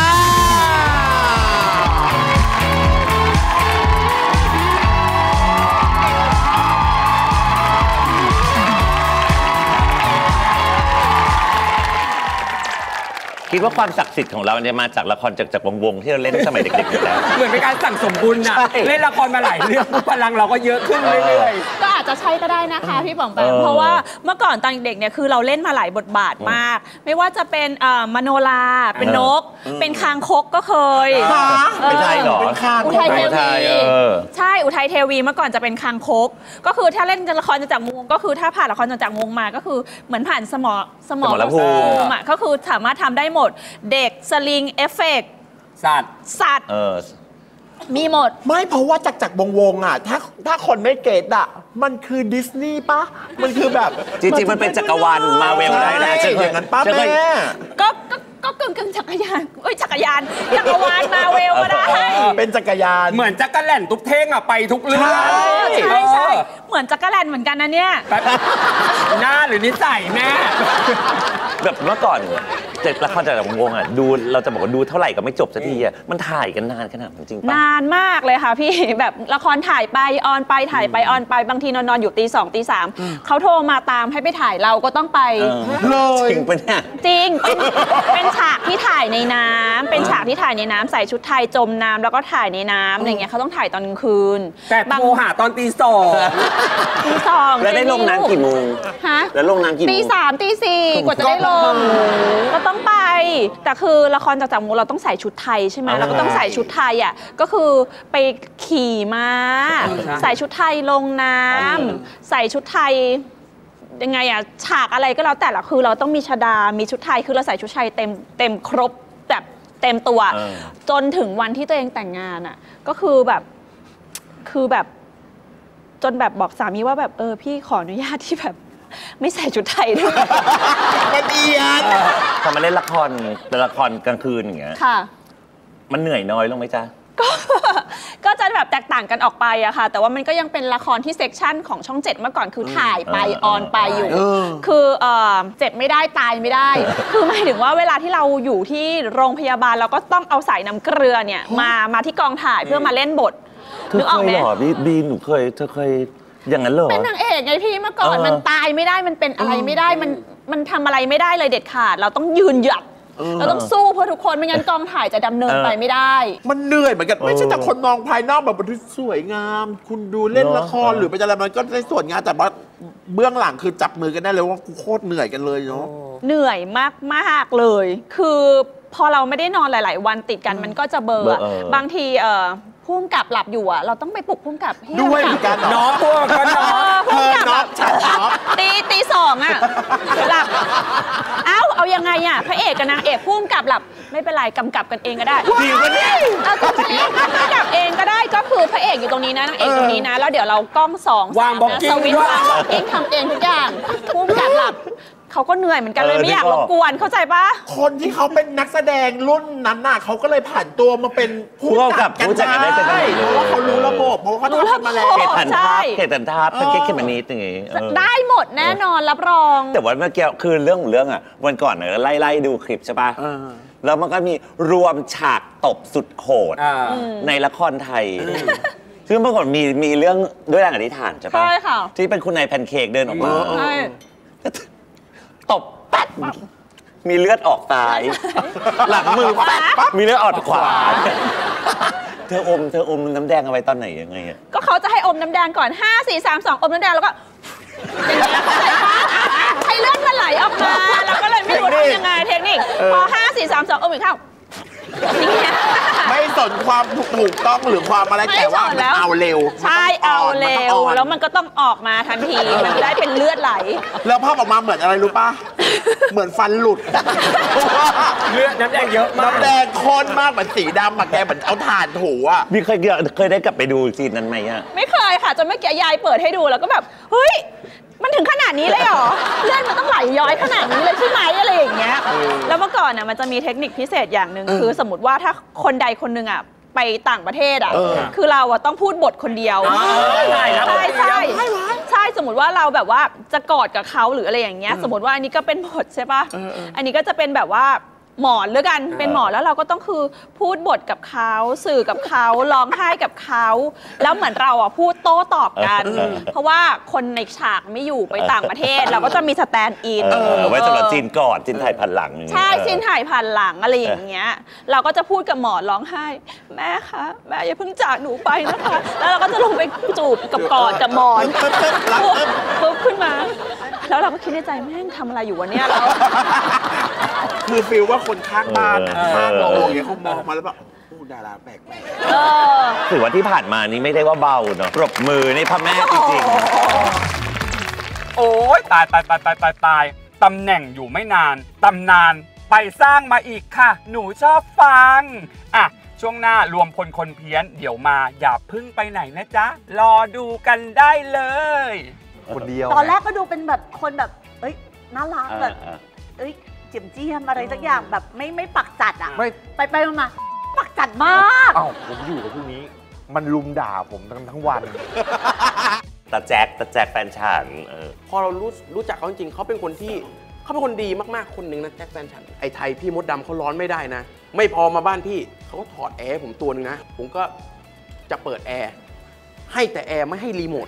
Speaker 3: คิดว่าความศักดิ์สิทธิ์ของเราเนี่ยมาจากละครจากวงที่เราเล่นสมัยเด็กๆอยู่แล้ว
Speaker 2: เหมือนเป็นการสั่งสมบุญนะเล่นละครมาหลายเรื่องพลังเราก็เยอะขึ้นเรื่อย
Speaker 1: ๆก็อาจจะใช่ก็ได้นะคะพี่ป๋อมแปมเพราะว่าเมื่อก่อนตอนเด็กเนี่ยคือเราเล่นมาหลายบทบาทมากไม่ว่าจะเป็นมโนราเป็นนกเป็นคางคกก็เคย
Speaker 3: ไม่ใช่หรอ
Speaker 1: อุทัยเทวีใช่อุทัยเทวีเมื่อก่อนจะเป็นคางคกก็คือถ้าเล่นละครจากวงก็คือถ้าผ่านละครจากวงมาก็คือเหมือนผ่านสมองภูมิก็คือสามารถทำได้หมดเด็กสลิงเอฟเฟกต์สัตว์มีหมด
Speaker 9: ไม่เพราะว่าจากวงอ่ะถ้าคนไม่เก็ตอ่ะมันคือดิสนีย์ปะมันคือแบบ
Speaker 3: จริงๆมันเป็นจักรวาลมาเวลได้นะ
Speaker 9: อย่างนั้นป้าแม่
Speaker 1: ก็กึ่งจักรยานจักรวาลมาเวลก็ได้
Speaker 9: เป็นจักรยาน
Speaker 2: เหมือนจักรแล่นทุกเท่งอ่ะไปทุกเรื่อง
Speaker 1: ใช่เหมือนจักรแล่นเหมือนกันนะเนี่ย
Speaker 2: หน้าหรือนิสัยแม่
Speaker 3: แบบเมื่อก่อนละครจากวงอ่ะดูเราจะบอกว่าดูเท่าไหร่ก็ไม่จบสักทีอ่ะมันถ่ายกันนานขนาดจริง
Speaker 1: นานมากเลยค่ะพี่แบบละครถ่ายไปออนไปถ่ายไปออนไปบางทีนอนอยู่ตี 2 ตี 3เขาโทรมาตามให้ไปถ่ายเราก็ต้องไป
Speaker 3: เลยจริงปะเนี่ย
Speaker 1: จริงเป็นฉากที่ถ่ายในน้ำเป็นฉากที่ถ่ายในน้ำใส่ชุดไทยจมน้ำแล้วก็ถ่ายในน้ำอะไรเงี้ยเขาต้องถ่ายตอนกลางคืน
Speaker 2: แต่โทรหาตอนตี 2
Speaker 3: แล้วได้ลงน้ำกี่โมงแล้วลงน้ำกี่โมง
Speaker 1: ตี 3 ตี 4กว่าจะได้ลงก็ต้องไปแต่คือละครจากวงเราต้องใส่ชุดไทยใช่ไหมเราก็ต้องใส่ชุดไทยอ่ะก็คือไปขี่ม้าใส่ชุดไทยลงน้ำใส่ชุดไทยยังไงอ่ะฉากอะไรก็แล้วแต่ละคือเราต้องมีชฎามีชุดไทยคือเราใส่ชุดไทยเต็มครบแบบเต็มตัวจนถึงวันที่ตัวเองแต่งงานอ่ะก็คือแบบ
Speaker 11: จนแบบบอกสามีว่าแบบพี่ขออนุญาตที่แบบไม่ใส่ชุดไทยด้วย
Speaker 9: มันเอียด
Speaker 3: พอมาเล่นละครเป็นละครกลางคืนอย่างเงี้ย
Speaker 11: ค่ะ
Speaker 3: มันเหนื่อยน้อยลงไหมจ๊ะ
Speaker 11: ก็จะแบบแตกต่างกันออกไปอะค่ะแต่ว่ามันก็ยังเป็นละครที่เซกชันของช่อง7เมื่อก่อนคือถ่ายไปออนไปอยู่คือเจ็บไม่ได้ตายไม่ได้คือหมายถึงว่าเวลาที่เราอยู่ที่โรงพยาบาลเราก็ต้องเอาสายน้ำเกลือเนี่ยมาที่กองถ่ายเพื่อมาเล่นบท
Speaker 3: นึกออกไหมบีหนูเธอเคยอย่างนั้นเหรอ
Speaker 11: เป็นนางเอกไงพี่เมื่อก่อนมันตายไม่ได้มันเป็นอะไรไม่ได้มันทำอะไรไม่ได้เลยเด็ดขาดเราต้องยืนหยัดเราต้องสู้เพื่อทุกคนไม่งั้นกองถ่ายจะดำเนินไปไม่ได้
Speaker 9: มันเหนื่อยเหมือนกันไม่ใช่แต่คนมองภายนอกแบบมันสวยงามคุณดูเล่นละครหรือเป็นอะไรมันก็ได้ส่วนงานแต่ว่าเบื้องหลังคือจับมือกันได้เลยว่ากูโคตรเหนื่อยกันเลยเนาะ
Speaker 11: เหนื่อยมากๆเลยคือพอเราไม่ได้นอนหลายๆวันติดกันมันก็จะเบลอบางทีพุ่มกับหลับอยู่เราต้องไปปลุกพุ่มกับให้
Speaker 9: ด้วยเหมือนกัน
Speaker 2: เนาะพวกกันเนาะ
Speaker 11: พุ่มกับตีสองหลับเอายังไงพระเอกกับนางเอกพุ่มกับหลับไม่เป็นไรกำกับกันเองก็ได้
Speaker 3: จริงปะเนี่ย
Speaker 11: ก็จริงกำกับเองก็ได้ก็คือพระเอกอยู่ตรงนี้นะนางเอกตรงนี้นะแล้วเดี๋ยวเรากล้อง2
Speaker 2: วางบล็อกกิ้ง
Speaker 11: สวิตช์วางบล็อกกิ้งทำเองทุกอย่างพุ่มกับหลับเขาก็เหนื่อยเหมือนกันเลยไม่อยากรบกวนเข้าใจปะ
Speaker 9: คนที่เขาเป็นนักแสดงรุ่นนั้นน่ะเขาก็เลยผ่านตัวมาเป็น
Speaker 3: ผู้จัดกันได้
Speaker 9: เพราะว่าเขารู้ระบบเพราะเขาทำมาแล้ว
Speaker 3: เขตฐานทัพเป็นเขมนิดอย่างงี้
Speaker 11: ได้หมดแน่นอนรับรอง
Speaker 3: แต่ว่าเมื่อกี้คือเรื่องอ่ะวันก่อนเนี่ยไล่ดูคลิปใช่ปะแล้วมันก็มีรวมฉากตบสุดโหดในละครไทยซึ่งเมื่อก่อนมีเรื่องด้วยแรงอธิษฐานใช่ปะที่เป็นคุณนายแพนเค้กเดินออกมาตบปั๊บมีเลือดออกซ้ายหลังมือปั๊บมีเลือดออกขวาเธออมน้ำแดงเอาไว้ตอนไหนยังไง
Speaker 11: ก็เขาจะให้อมน้ำแดงก่อน5 4 3 2อมน้ำแดงแล้วก็อย่างเงี้ยให้เลือดมันไหลออกมาแล้วก็เลยไม่รู้ทำยังไงเทคนิคพอ5 4 3 2อมอีกข้าว
Speaker 9: ไม่สนความถูกต้องหรือความอะไรแต่ว่ามันเอาเร็ว
Speaker 11: ใช่เอาเร็วแล้วมันก็ต้องออกมาทันทีมันได้เป็นเลือดไหล
Speaker 9: แล้วภาพออกมาเหมือนอะไรรู้ป่ะเหมือนฟันหลุด
Speaker 2: เลือดน้ำแดงเยอะ
Speaker 9: น้ำแดงข้นมากเหมือนสีดำแกเหมือนเอาถ่านถูอ่ะ
Speaker 3: มีเคยได้กลับไปดูซีนนั้นไหม
Speaker 11: ไม่เคยค่ะจนเมื่อกี้ยายเปิดให้ดูแล้วก็แบบเฮ้ยมันถึงขนาดนี้เลยเหรอเลือดมันต้องไหลย้อยขนาดนี้เลยใช่ไหมอะไรอย่างเงี้ยแล้วเมื่อก่อนมันจะมีเทคนิคพิเศษอย่างหนึ่งคือสมมติว่าถ้าคนใดคนหนึ่งไปต่างประเทศคือเราต้องพูดบทคนเดียวใช่สมมติว่าเราแบบว่าจะกอดกับเขาหรืออะไรอย่างเงี้ยสมมติว่าอันนี้ก็เป็นบทใช่ป่ะอันนี้ก็จะเป็นแบบว่าหมอนหรือกันเป็นหมอนแล้วเราก็ต้องคือพูดบทกับเขาสื่อกับเขาร้องไห้กับเขาแล้วเหมือนเราพูดโต้ตอบกันเพราะว่าคนในฉากไม่อยู่ไปต่างประเทศเราก็จะมีสแตนด์อิน
Speaker 3: ไว้สำหรับจีนก่อนจีนถ่ายผ่านหลัง
Speaker 11: ใช่จีนถ่ายผ่านหลังอะไรอย่างเงี้ยเราก็จะพูดกับหมอนร้องไห้แม่คะแม่อย่าเพิ่งจากหนูไปนะคะแล้วเราก็จะลงไปจูบกับกอดกับหมอนปุ๊บขึ้นมาแล้วเราก็คิดในใจแม่งทำอะไรอยู่วะเนี่ยเรา
Speaker 9: คือฟีลว่าคนข้างบ้านข้างโรงเนี่ยเขามองมาแล้วแบบดาราแปลก
Speaker 3: ๆถือว่าที่ผ่านมานี้ไม่ได้ว่าเบาเนาะปรบมือในพระแม่จริง
Speaker 2: ๆโอ้ยตายตำแหน่งอยู่ไม่นานตำนานไปสร้างมาอีกค่ะหนูชอบฟังอ่ะช่วงหน้ารวมคนเพี้ยนเดี๋ยวมาอย่าพึ่งไปไหนนะจ๊ะรอดูกันได้เลย
Speaker 9: คนเดียว
Speaker 12: ตอนแรกก็ดูเป็นแบบคนแบบเอ้ยน่ารักแบบเอ้ยเจียมอะไรสักอย่างแบบไม่ปักจัดไปมาปักจัดมาก
Speaker 9: ผมอยู่กับพวกนี้มันลุมด่าผมทั้งวัน
Speaker 3: ตาแจ็คแฟนฉัน
Speaker 5: พอเรารู้จักเขาจริงๆเขาเป็นคนดีมากๆคนหนึ่งนะแจ็คแฟนฉันไอ้ไทยพี่มดดำเขาร้อนไม่ได้นะไม่พอมาบ้านพี่เขาก็ถอดแอร์ผมตัวนึงนะผมก็จะเปิดแอร์ให้แต่แอร์ไม่ให้รีโมท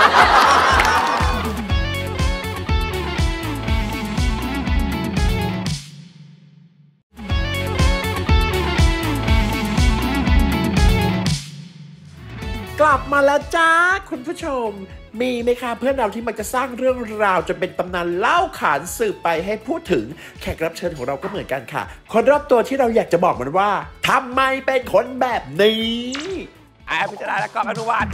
Speaker 9: กลับมาแล้วจ้าคุณผู้ชมมีไหมคะเพื่อนเราที่มันจะสร้างเรื่องราวจนเป็นตำนานเล่าขานสืบไปให้พูดถึงแขกรับเชิญของเราก็เหมือนกันค่ะคนรอบตัวที่เราอยากจะบอกมันว่าทำไมเป็นคนแบบนี้
Speaker 2: พิจารณาและก็อนุวัต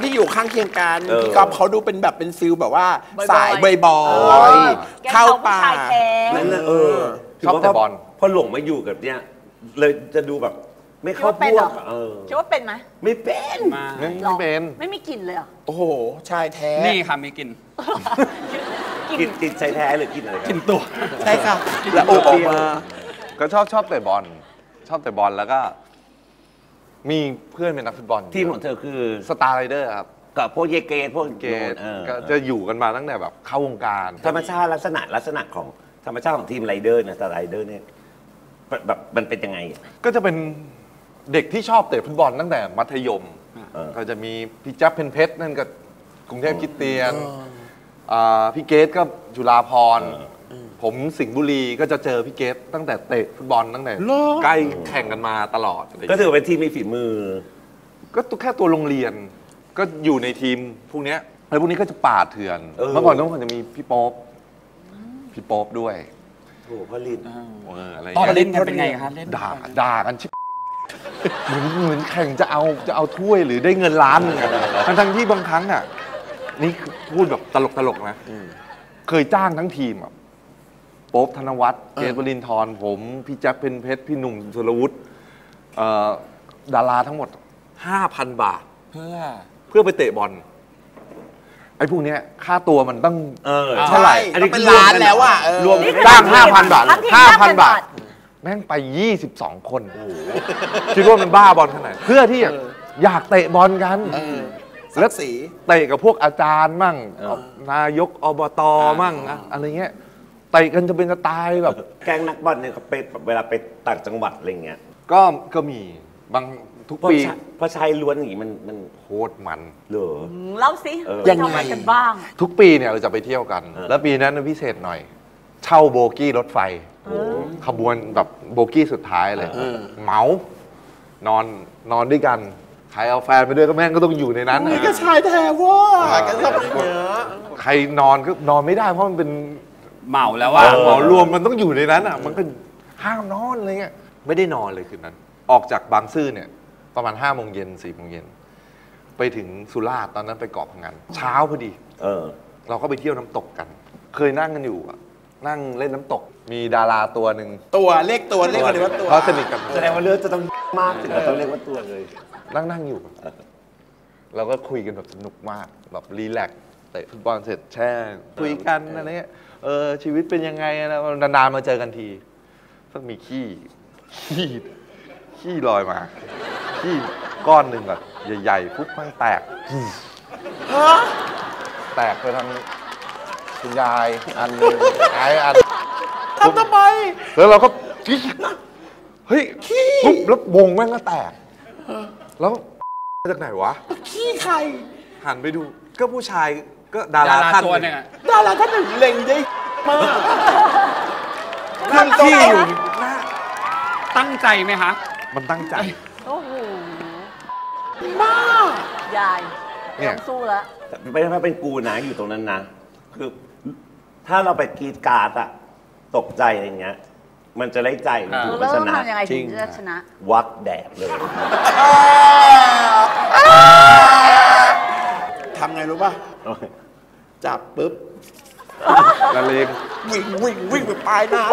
Speaker 9: ที่อยู่ข้างเคียงกัน
Speaker 3: เออ
Speaker 9: พี่ก๊อฟเขาดูเป็นแบบเป็นฟิลแบบว่า
Speaker 12: บ่อยๆ
Speaker 9: สายบอยๆเข้าป่า
Speaker 3: นั่นน่ะ
Speaker 13: ชอบแต่บอล
Speaker 3: พอหลงมาอยู่กับเนี่ยเลยจะดูแบบไม่เข้าพวก
Speaker 12: คิดว่าเป็นไหม
Speaker 3: ไม่เป็น
Speaker 13: ไม่เป็น
Speaker 12: ไม่มีกลิ่นเลยเหรอ
Speaker 9: โอ้โหชายแท้
Speaker 2: นี่ค่ะมีกลิ่น
Speaker 3: กินใช้แท้หรือกินอะไร
Speaker 2: กินตัว
Speaker 9: ใช่ค่ะแล้วโอบออกมา
Speaker 13: ก็ชอบแต่บอลชอบแต่บอลแล้วก็ มีเพื่อนเป็นนักฟุตบอล
Speaker 3: ทีมของเธอคือ
Speaker 13: สตาร์ไรเดอร์ครับ
Speaker 3: กับพวกเยเกตพวก
Speaker 13: เกตก็จะอยู่กันมาตั้งแต่แบบเข้าวงการ
Speaker 3: ธรรมชาติลักษณะของธรรมชาติของทีมไรเดอร์เนี่ยสตาร์ไรเดอร์เนี่ยแบบมันเป็นยังไง
Speaker 13: ก็จะเป็นเด็กที่ชอบเตะฟุตบอลตั้งแต่มัธยมก็จะมีพี่แจ๊บเพนเพชรนั่นก็กรุงเทพคริสเตียนพี่เกตก็จุฬาภรณ์ผมสิงห์บุรีก็จะเจอพี่เกตตั้งแต่เตะฟุตบอลตั้งแต่ใกล้แข่งกันมาตลอด
Speaker 3: ก็ถือเป็นทีมมีฝีมือ
Speaker 13: ก็แค่ตัวโรงเรียนก็อยู่ในทีมพวกเนี้ยแล้วพวกนี้ก็จะปาดเถื่อนเมื่อก่อนต้องจะมีพี่โป๊ปด้วย
Speaker 3: โอ้พ่อลิน
Speaker 13: อะไร
Speaker 2: ตอนเล่นกันเป็นไงครับเล่น
Speaker 13: ด่ากันชิบเหมือนแข่งจะเอาถ้วยหรือได้เงินล้านนึงทั้งที่บางครั้งอ่ะนี่พูดแบบตลกนะเคยจ้างทั้งทีมอ่ะโป๊ปธนวัฒน์เกตวรินทร์ผมพี่แจ๊คเพนเพชรพี่หนุ่มสุรวุฒิดาราทั้งหมด 5,000 บาทเพื่อไปเตะบอลไอ้พวกเนี้ยค่าตัวมันต้องเท่าไหร่
Speaker 9: อันนี้เป็นล้านแล้วอ่ะ
Speaker 13: รวมจ้าง 5,000 บาท 5,000 บาทแม่งไป22 คนคิดว่ามันบ้าบอลขนาดเพื่อที่อยากเตะบอลกันแล้วเตะกับพวกอาจารย์มั่งนายกอบตมั่งอะไรเงี้ยเตะกันจะเป็นจะตายแบบ
Speaker 3: แก๊งนักบอลเนี่ยเขาไปเวลาไปต่างจังหวัดอะไรเงี้ย
Speaker 13: ก็มีบางทุกปี
Speaker 3: เพราะชายล้วนอย่างนี้มัน
Speaker 13: โคตรมัน
Speaker 3: เหรอ
Speaker 12: เล่าสิยังไงกันบ้าง
Speaker 13: ทุกปีเนี่ยเราจะไปเที่ยวกันแล้วปีนั้นพิเศษหน่อยเช่าโบกี้รถไฟขบวนแบบโบกี้สุดท้ายเลยเหมานอนด้วยกันใครเอาแฟนไปด้วยก็แม่งก็ต้องอยู่ในนั้น
Speaker 9: นี่ก็ชายแท้ว่ากันชอบเยอะ
Speaker 13: ใครนอนก็นอนไม่ได้เพราะมันเป็น
Speaker 2: เหมาแล้วว่า
Speaker 13: เหมารวมมันต้องอยู่ในนั้นอ่ะมันก็ห้ามนอนอะไรเงี้ยไม่ได้นอนเลยคืนนั้นออกจากบางซื่อเนี่ยประมาณ5 โมงเย็น4 โมงเย็นไปถึงสุราษฎร์ตอนนั้นไปเกาะพังงานเช้าพอดีเราก็ไปเที่ยวน้ำตกกันเคยนั่งกันอยู่นั่งเล่นน้ำตกมีดาราตัวหนึ่ง
Speaker 9: เลขตัวเรียกว่าตัว
Speaker 13: เขาสนิทกัน
Speaker 3: แสดงว่าเลือดจะต้องมากถึงต้องเรียกว่าตัวเลย
Speaker 13: นั่งอยู่เราก็คุยกันแบบสนุกมากแบบรีแลกซ์เตะฟุตบอลเสร็จแช่คุยกันอะไรเงี้ยชีวิตเป็นยังไงนะนานๆมาเจอกันทีต้องมีขี้ลอยมาขี้ก้อนหนึ่งแบบใหญ่ๆปุ๊บมันแตกไปทางคุณยายอันนึงอัน
Speaker 9: ทำไม
Speaker 13: แล้วเราก็เฮ้ยปุ๊บแล้ววงแม่งก็แตกแล้วมาจากไหนวะ
Speaker 9: ขี้ใคร
Speaker 13: หันไปดูก็ผู้ชายก็ดาราท่านหนึ่ง
Speaker 9: ดาราท่านหนึ่งเล็งได้มาก
Speaker 13: นั่งขี้อยู่
Speaker 2: ตั้งใจไหมคะ
Speaker 13: มันตั้งใจ
Speaker 12: โอ้โห
Speaker 9: มาก
Speaker 12: ยายเนี่ยสู้แล้ว
Speaker 3: เป็นกูนะอยู่ตรงนั้นนะคือถ้าเราไปกรีดการ์ดอะตกใจอะไรเงี้ยมันจะได้ใจมันถูกชนะ
Speaker 12: จริงชนะ
Speaker 3: วักแดดเลย
Speaker 9: ทำไงรู้ป่ะจับปุ๊บ
Speaker 13: ละเลง
Speaker 9: วิ่งไปปลายหน้า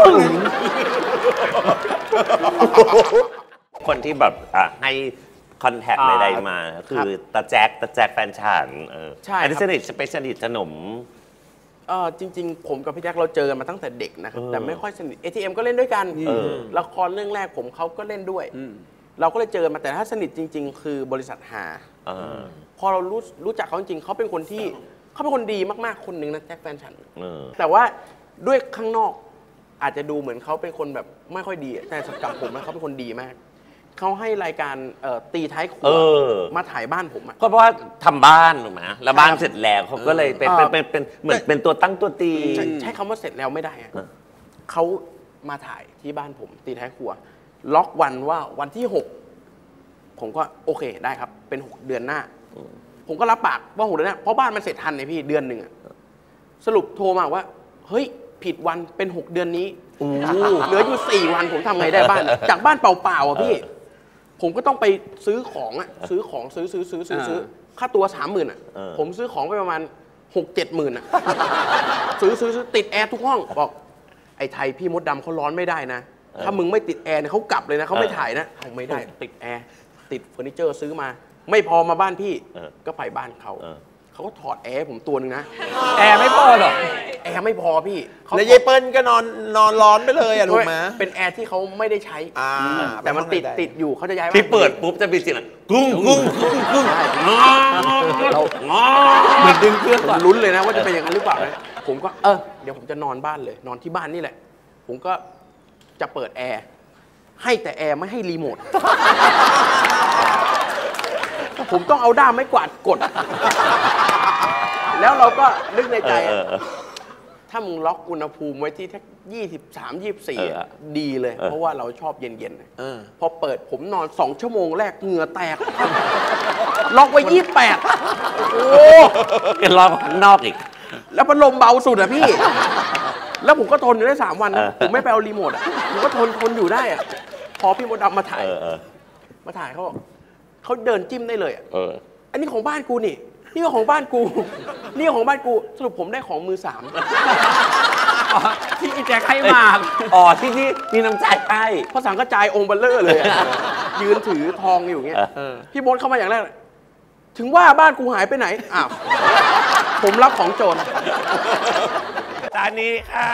Speaker 3: คนที่แบบให้คอนแทคใดๆมาคือตาแจ็คแฟนฉัน
Speaker 5: ใช่
Speaker 3: อันนี้สนิทสนม
Speaker 5: จริงๆผมกับพี่แจ็คเราเจอกันมาตั้งแต่เด็กนะครับแต่ไม่ค่อยสนิท ATM ก็เล่นด้วยกันละครเรื่องแรกเขาก็เล่นด้วยเราก็เลยเจอมาแต่ถ้าสนิทจริงๆคือบริษัทหาพอเรารู้จักเขาจริงเขาเป็นคนดีมากๆคนหนึ่งนะแจ็คแฟนฉันแต่ว่าด้วยข้างนอกอาจจะดูเหมือนเขาเป็นคนแบบไม่ค่อยดีแต่สำหรับผมเขาเป็นคนดีมากเขาให้รายการตีท้ายครัวมาถ่ายบ้านผม
Speaker 3: ก็เพราะว่าทำบ้านถูกไหมแล้วบ้านเสร็จแล้วเขาก็เลยเป็นเหมือนเป็นตัวตั้งตัวตี
Speaker 5: ใช้คำว่าเสร็จแล้วไม่ได้เขามาถ่ายที่บ้านผมตีท้ายครัวล็อกวันว่าวันที่6ผมก็โอเคได้ครับเป็น6เดือนหน้าผมก็รับปากว่า6เดือนหน้าเพราะบ้านมันเสร็จทันเลยพี่เดือนหนึ่งสรุปโทรมาว่าเฮ้ยผิดวันเป็น6เดือนนี้เหลืออยู่4วันผมทำไงได้บ้านจากบ้านเปล่าๆพี่ผมก็ต้องไปซื้อของซื้อค่าตัว 30,000 อ่ะผมซื้อของไปประมาณ 6-7 หมื่นอ่ะซื้อติดแอร์ทุกห้องบอกไอ้ไทยพี่มดดำเขาร้อนไม่ได้นะถ้ามึงไม่ติดแอร์เนี่ยเขากลับเลยนะเขาไม่ถ่ายนะไม่ได้ติดแอร์ติดเฟอร์นิเจอร์ซื้อมาไม่พอมาบ้านพี่ก็ไปบ้านเขาก็ถอดแอร์ผมตัวนึงนะ
Speaker 2: แอร์ไม่พอหรอ
Speaker 5: แอร์ไม่พอพี่
Speaker 9: แล้วยายเปิ้ลก็นอนร้อนไปเลยอ่ะถูกไหม
Speaker 5: เป็นแอร์ที่เขาไม่ได้ใช้แต่มันติดอยู่เขาจะย้าย
Speaker 3: ที่เปิดปุ๊บจะมีเสียงกุ้ง
Speaker 5: เราเหมือนดึงเครื่องก่อนลุ้นเลยนะว่าจะเป็นอย่างนั้นหรือเปล่านะผมก็เดี๋ยวผมจะนอนบ้านเลยนอนที่บ้านนี่แหละผมก็จะเปิดแอร์ให้แต่แอร์ไม่ให้รีโมทผมต้องเอาด้ามไม้กวาดกดแล้วเราก็นึกในใจถ้ามึงล็อกอุณหภูมิไว้ที่แค่23-24ดีเลยเพราะว่าเราชอบเย็นๆพอเปิดผมนอน2 ชั่วโมงแรกเหงื่อแตกล็อกไว้28โอ้
Speaker 3: ยังล็อกข้างนอกอีก
Speaker 5: แล้วพัดลมเบาสุดอะพี่แล้วผมก็ทนอยู่ได้3 วันนะผมไม่ไปเอารีโมทอะผมก็ทนอยู่ได้อะพอพี่มดดำมาถ่ายเขาเดินจิ้มได้เลยอันนี้ของบ้านกูนี่ก็ของบ้านกูนี่ก็ของบ้านกูสรุปผมได้ของมือ3
Speaker 2: ที่อีแจ็คให้มา
Speaker 3: ที่มีน้ำใจให้
Speaker 5: เพราะสังกระจายองค์เบลเลอร์เลยยืนถือทองอยู่เงี้ยพี่มดเข้ามาอย่างแรกถึงว่าบ้านกูหายไปไหนอ้าวผมรับของโจร
Speaker 3: จานนี้ค่ะ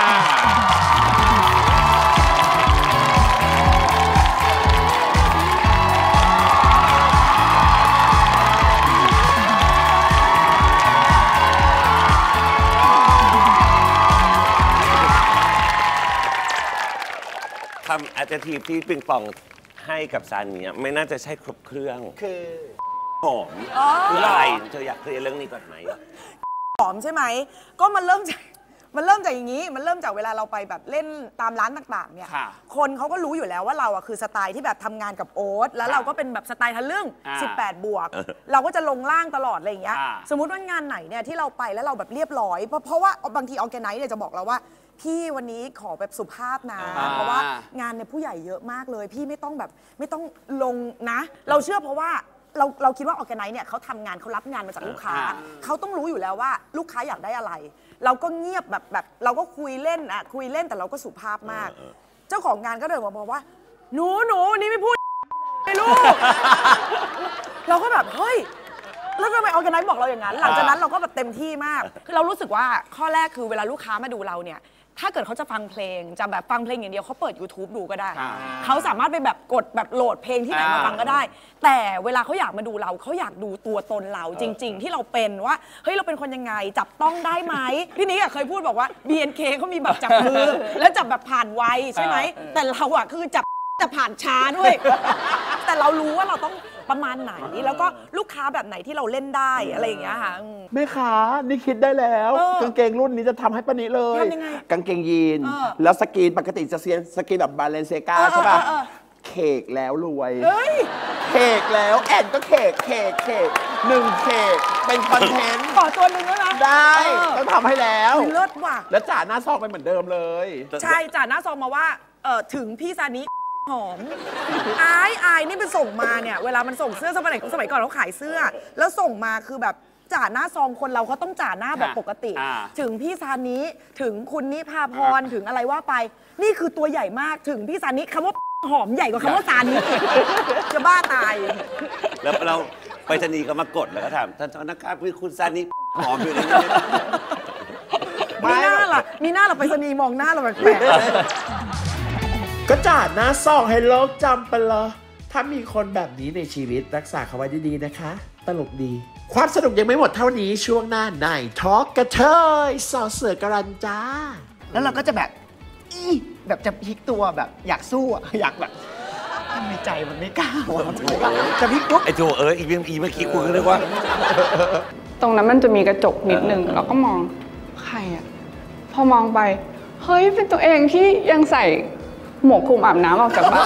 Speaker 3: คำ adjective ที่ปิงปองให้กับซานนี้ไม่น่าจะใช่ครบเครื่อง
Speaker 14: คือ
Speaker 3: หอมคืออะไรเธออยากเคลียร์เรื่องนี้ก่อนไหม
Speaker 14: หอมใช่ไหมก็มันเริ่มจากอย่างนี้มันเริ่มจากเวลาเราไปแบบเล่นตามร้านต่างๆเนี่ยคนเขาก็รู้อยู่แล้วว่าเราอะคือสไตล์ที่แบบทำงานกับโอ๊ตแล้วเราก็เป็นแบบสไตล์ทะลึ่ง18 บวกเราก็จะลงล่างตลอดอะไรอย่างเงี้ยสมมุติว่างานไหนเนี่ยที่เราไปแล้วเราแบบเรียบร้อยเพราะว่าบางทีออร์แกไนซ์เนี่ยจะบอกเราว่าพี่วันนี้ขอแบบสุภาพนะเพราะว่างานเนี่ยผู้ใหญ่เยอะมากเลยพี่ไม่ต้องลงนะเราเชื่อเพราะว่าเราคิดว่าออร์แกไนซ์เนี่ยเขาทำงานเขารับงานมาจากลูกค้าเขาต้องรู้อยู่แล้วว่าลูกค้าอยากได้อะไรเราก็เงียบแบบเราก็คุยเล่นแต่เราก็สุภาพมากเจ้าของงานก็เดินมาบอกว่าหนูนี่ไม่พูดไม่ลูกเราก็แบบเฮ้ยแล้วทำไมออร์แกไนซ์บอกเราอย่างนั้นหลังจากนั้นเราก็แบบเต็มที่มากคือเรารู้สึกว่าข้อแรกคือเวลาลูกค้ามาดูเราเนี่ยถ้าเกิดเขาจะฟังเพลงจะแบบฟังเพลงอย่างเดียวเขาเปิด YouTube ดูก็ได้เขาสามารถไปแบบกดแบบโหลดเพลงที่ไหนมาฟังก็ได้แต่เวลาเขาอยากมาดูเราเขาอยากดูตัวตนเราจริงๆที่เราเป็นว่าเฮ้ยเราเป็นคนยังไงจับต้องได้ไหมพี่นี้เคยพูดบอกว่า BNK เขามีแบบจับมือแล้วจับแบบผ่านไวใช่ไหมแต่เราอะคือจับแต่ผ่านช้าด้วยแต่เรารู้ว่าเราต้องประมาณไหนแล้วก็ลูกค้าแบบไหนที่เราเล่นได้อะไรอย่างเงี้ยค่ะ
Speaker 9: แม่ค้านี่คิดได้แล้วกางเกงรุ่นนี้จะทำให้ป้านิเลยกางเกงยีนแล้วสกรีนปกติจะสกรีนแบบบาเลนเซกาใช่ป่ะเคกแล้วรวยเคกแล้วแอนก็เคก1เคกเป็นคอนเทนต์
Speaker 14: ขอตัวนึงแล้วนะ
Speaker 9: ได้ต้องทำให้แล้ว
Speaker 14: เลิศว่ะ
Speaker 9: แล้วจ่าหน้าซองไปเหมือนเดิมเลย
Speaker 14: ใช่จ่าหน้าซองมาว่าถึงพี่ซานิหอมอายนี่ไปส่งมาเนี่ยเวลามันส่งเสื้อสมัยก่อนเขาขายเสื้อแล้วส่งมาคือแบบจ่าหน้าซองคนเราเขาต้องจ่าหน้าแบบปกติถึงพี่ซานิถึงคุณนิพาพรถึงอะไรว่าไปนี่คือตัวใหญ่มากถึงพี่ซานิคำว่าหอมใหญ่กว่าคำว่าซานิจะบ้าตาย
Speaker 3: แล้วเราไปธนีก็มากดแล้วก็ถามท่านนะครับคุณซานิหอมอยู่ในนี้
Speaker 14: มีหน้าล่ะไปธนีมองหน้าเราแปลก
Speaker 9: ก็จ่าหน้าซองให้โลกจำไปเลยถ้ามีคนแบบนี้ในชีวิตรักษาเขาไว้ดีๆนะคะตลกดีความสนุกยังไม่หมดเท่านี้ช่วงหน้าในทอล์กกระเทยสาวเสือกรันจ้า
Speaker 4: แล้วเราก็จะแบบจะพลิกตัวแบบอยากสู้อยากแบบทำไมใจมันไม่กล้าจะพลิกปุ๊บ
Speaker 3: ไอ้โจอีเมื่อกี้คุณก็เรียกว่า
Speaker 6: ตรงนั้นมันจะมีกระจกนิดนึงเราก็มองใครอะพอมองไปเฮ้ยเป็นตัวเองที่ยังใส่หมวกคลุมอาบน้ำออกจากบ้าน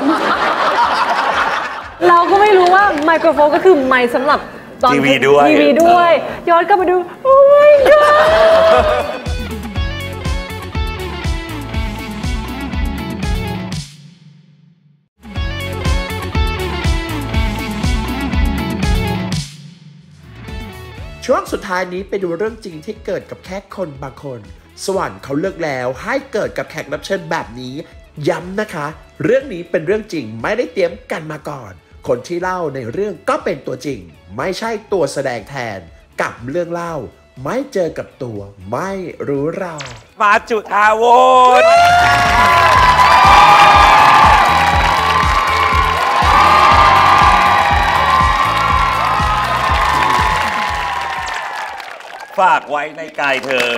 Speaker 12: เราก็ไม่รู้ว่าไมโครโฟนก็คือไมค์สำหรับตอน
Speaker 3: ทีวีด้วย
Speaker 12: ย้อนกลับมาดูโอ้ my god
Speaker 9: ช่วงสุดท้ายนี้ไปดูเรื่องจริงที่เกิดกับแค่คนบางคนสวรรค์เขาเลือกแล้วให้เกิดกับแขกรับเชิญแบบนี้ย้ำนะคะเรื่องนี้เป็นเรื่องจริงไม่ได้เตรียมกันมาก่อนคนที่เล่าในเรื่องก็เป็นตัวจริงไม่ใช่ตัวแสดงแทนกับเรื่องเล่าไม่เจอกับตัวไม่รู้เรา
Speaker 2: มาจุฑาวุฒิ
Speaker 3: ฝากไว้ในกายเธอ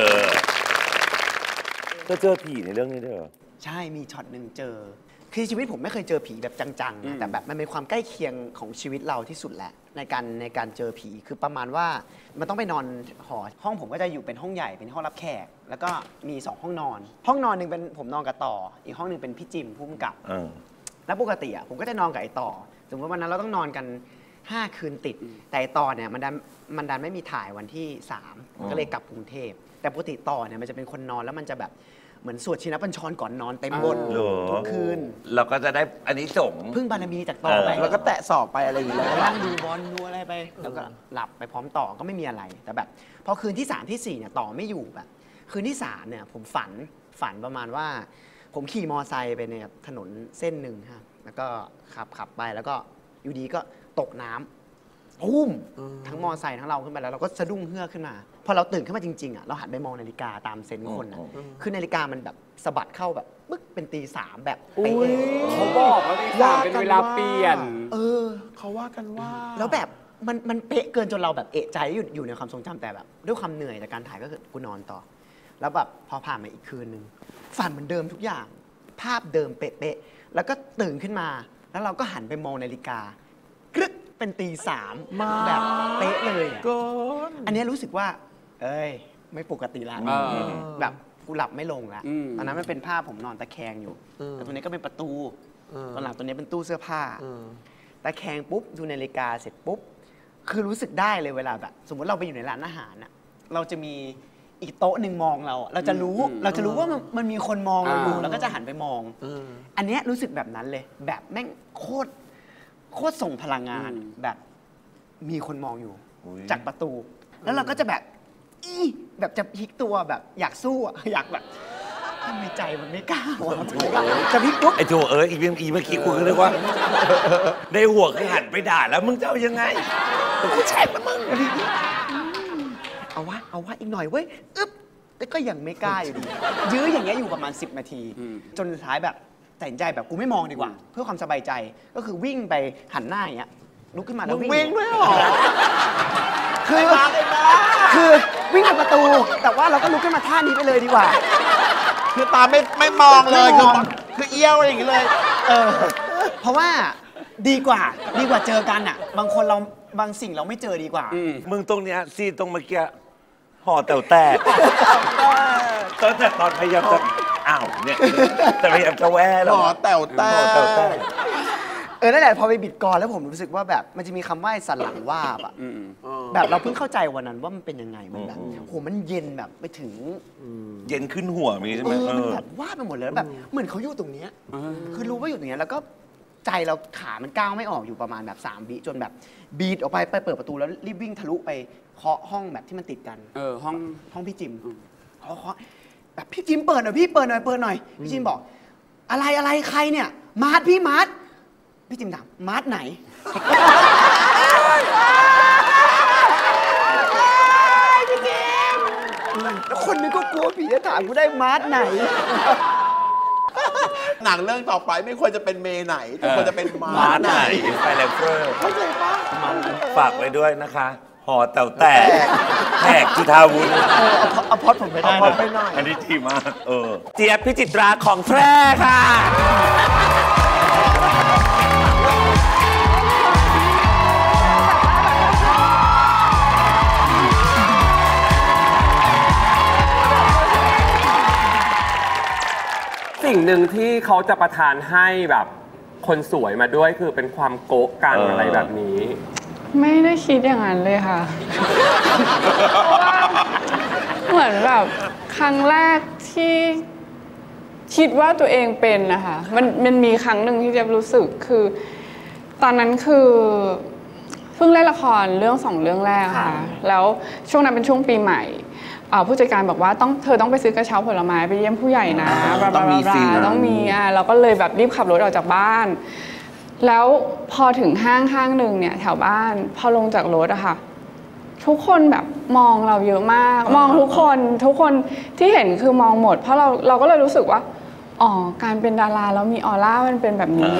Speaker 3: เจอผีในเรื่องนี้ด้วยเหรอ
Speaker 4: ใช่มีช็อตหนึ่งเจอคือชีวิตผมไม่เคยเจอผีแบบจังๆนะแต่แบบมันเป็นความใกล้เคียงของชีวิตเราที่สุดแหละในการเจอผีคือประมาณว่ามันต้องไปนอนหอห้องผมก็จะอยู่เป็นห้องใหญ่เป็นห้องรับแขกแล้วก็มี2ห้องนอนหนึ่งเป็นผมนอนกับต่ออีกห้องหนึ่งเป็นพี่จิมผู้กำกับแล้วปกติผมก็จะนอนกับไอ้ต่อสมมติวันนั้นเราต้องนอนกัน5 คืนติดแต่ไอ้ต่อเนี่ยมันดันไม่มีถ่ายวันที่3ก็เลยกลับกรุงเทพแต่ปกติต่อเนี่ยมันจะเป็นคนนอนแล้วมันจะแบบเหมือนสวดชินบัญชรก่อนนอนเต็มบททุกคืน
Speaker 3: เราก็จะได้อันนี้ส่ง
Speaker 4: พึ่งบารมีจากต่อไปแล้วก็แตะศอกไปอะไรอย่างเงี้ยนั่งดูบอลดูอะไรไปแล้วก็หลับไปพร้อมต่อก็ไม่มีอะไรแต่แบบพอคืนที่3ที่4เนี่ยต่อไม่อยู่แบบคืนที่3เนี่ยผมฝันประมาณว่าผมขี่มอไซค์ไปในถนนเส้นหนึ่งฮะแล้วก็ขับไปแล้วก็อยู่ดีก็ตกน้ำปุ้มทั้งมอไซค์ทั้งเราขึ้นไปแล้วเราก็สะดุ้งเฮือกขึ้นมาพอเราตื่นขึ้นมาจริงๆเราหันไปมองนาฬิกาตามเซนส์คนนะคือนาฬิกามันแบบสะบัดเข้าแบบปึ๊กเป็นตี 3แบบเป๊ะ
Speaker 2: เขาบอกว่าตี 3เป็นเวลาเปลี่ยน
Speaker 9: เขาว่ากันว่า
Speaker 4: แล้วแบบมันเป๊ะเกินจนเราแบบเอะใจอยู่ในความทรงจำแต่แบบด้วยความเหนื่อยจากการถ่ายก็คือกูนอนต่อแล้วแบบพอผ่านมาอีกคืนนึงฝันเหมือนเดิมทุกอย่างภาพเดิมเป๊ะๆแล้วก็ตื่นขึ้นมาแล้วเราก็หันไปมองนาฬิกากรึ๊กเป็นตี 3แบบเป๊ะเลยอันนี้รู้สึกว่าไม่ปกติละแบบกูหลับไม่ลงละตอนนั้นมันเป็นภาพผมนอนตะแคงอยู่แต่ตัวนี้ก็เป็นประตูตอนหลังตัวนี้เป็นตู้เสื้อผ้าตะแคงปุ๊บดูนาฬิกาเสร็จปุ๊บคือรู้สึกได้เลยเวลาแบบสมมติเราไปอยู่ในร้านอาหารน่ะเราจะมีอีกโต๊ะหนึ่งมองเราจะรู้ว่ามันมีคนมองเราอยู่แล้วก็จะหันไปมองอันนี้รู้สึกแบบนั้นเลยแบบแม่งโคตรส่งพลังงานแบบมีคนมองอยู่จากประตูแล้วเราก็จะแบบแบบจะพลิกตัวแบบอยากสู้อยากแบบทำไมใจมันไม่กล้าจะพลิกปุ๊บ
Speaker 3: ไอ้โจอีกเมื่อกี้คุณก็เรียกว่าในหัวคือหันไปด่าแล้วมึงจะเอายังไงกูแช่งมึง
Speaker 4: เอาวะอีกหน่อยเว้ยแต่ก็ยังไม่กล้าอยู่ดียื้ออย่างเงี้ยอยู่ประมาณ10 นาทีจนสุดท้ายแบบตัดสินใจแบบกูไม่มองดีกว่าเพื่อความสบายใจก็คือวิ่งไปหันหน้าอย่างเงี้ยลุกขึ้นมาแล้ววิ่งด้วยหรอคือวิ่งไปประตูแต่ว่าเราก็ลุกขึ้นมาท่านี้ไปเลยดีกว่า
Speaker 9: คือตาไม่มองเลยคือเอี้ยวอะไรอย่างเงี้ยเลย
Speaker 4: เพราะว่าดีกว่าเจอกันอ่ะบางคนเราบางสิ่งเราไม่เจอดีกว่า
Speaker 3: มึงตรงเนี้ยซีตรงเมื่อกี้ห่อแต๋วแตกตั้งแต่ตอนพยายามจะเนี่ยแต่พยายามจะแว่แล้ว
Speaker 9: ห่อแต๋วแตก
Speaker 4: นั่นแหละพอไปบิดกรแล้วผมรู้สึกว่าแบบมันจะมีคำว่าสันหลังว่าแบบเราเพิ่งเข้าใจวันนั้นว่ามันเป็นยังไงมันแบบโหมันเย็นแบบไปถึง
Speaker 3: เย็นขึ้นหัวมีใช่ไหม
Speaker 4: มันแบบว่าไปหมดเลยแบบเหมือนเขาอยู่ตรงนี้คือรู้ว่าอยู่ตรงนี้แล้วก็ใจเราขามันก้าวไม่ออกอยู่ประมาณแบบ3 วิจนแบบบีดออกไปเปิดประตูแล้วรีบวิ่งทะลุไปเคาะห้องแบบที่มันติดกันห้องพี่จิมเคาะแบบพี่จิมเปิดหน่อยพี่เปิดหน่อยพี่จิมบอกอะไรใครเนี่ยมาร์ทพี่จิมถามมาร์ทไหนพี่จิมแล้วคนนึงก็กลัวผีจะถามกูได้มาร์ทไหน
Speaker 9: หนังเรื่องต่อไปไม่ควรจะเป็นเมไหนแต่ควรจะเป็นมาร์ทไหน
Speaker 3: ไฟแลมเฟอร์
Speaker 9: เข้าใจปะ
Speaker 3: ฝากไว้ด้วยนะคะห่อแต๋วแตกแหกจุฑาวุฒิ
Speaker 4: เอาพอดผมไปได้
Speaker 3: อันนี้ดีมากเจี๊ยบพิจิตราของแพร่ค่ะ
Speaker 2: สิ่งหนึ่งที่เขาจะประทานให้แบบคนสวยมาด้วยคือเป็นความโก๊ะกันอะไรแบบนี้
Speaker 6: ไม่ได้คิดอย่างนั้นเลยค่ะเหมือนแบบครั้งแรกที่คิดว่าตัวเองเป็นนะคะมันมีครั้งหนึ่งที่เจ๊รู้สึกคือตอนนั้นคือเพิ่งเล่นละครเรื่อง2 เรื่องแรกค่ะแล้วช่วงนั้นเป็นช่วงปีใหม่ผู้จัดการบอกว่าเธอต้องไปซื้อกระเช้าผลไม้ไปเยี่ยมผู้ใหญ่นะต้องมีเราก็เลยแบบรีบขับรถออกจากบ้านแล้วพอถึงห้างหนึ่งเนี่ยแถวบ้านพอลงจากรถอะค่ะทุกคนแบบมองเราเยอะมากมองทุกคนที่เห็นคือมองหมดเพราะเราก็เลยรู้สึกว่าอ๋อการเป็นดาราแล้วมีออร่ามันเป็นแบบนี้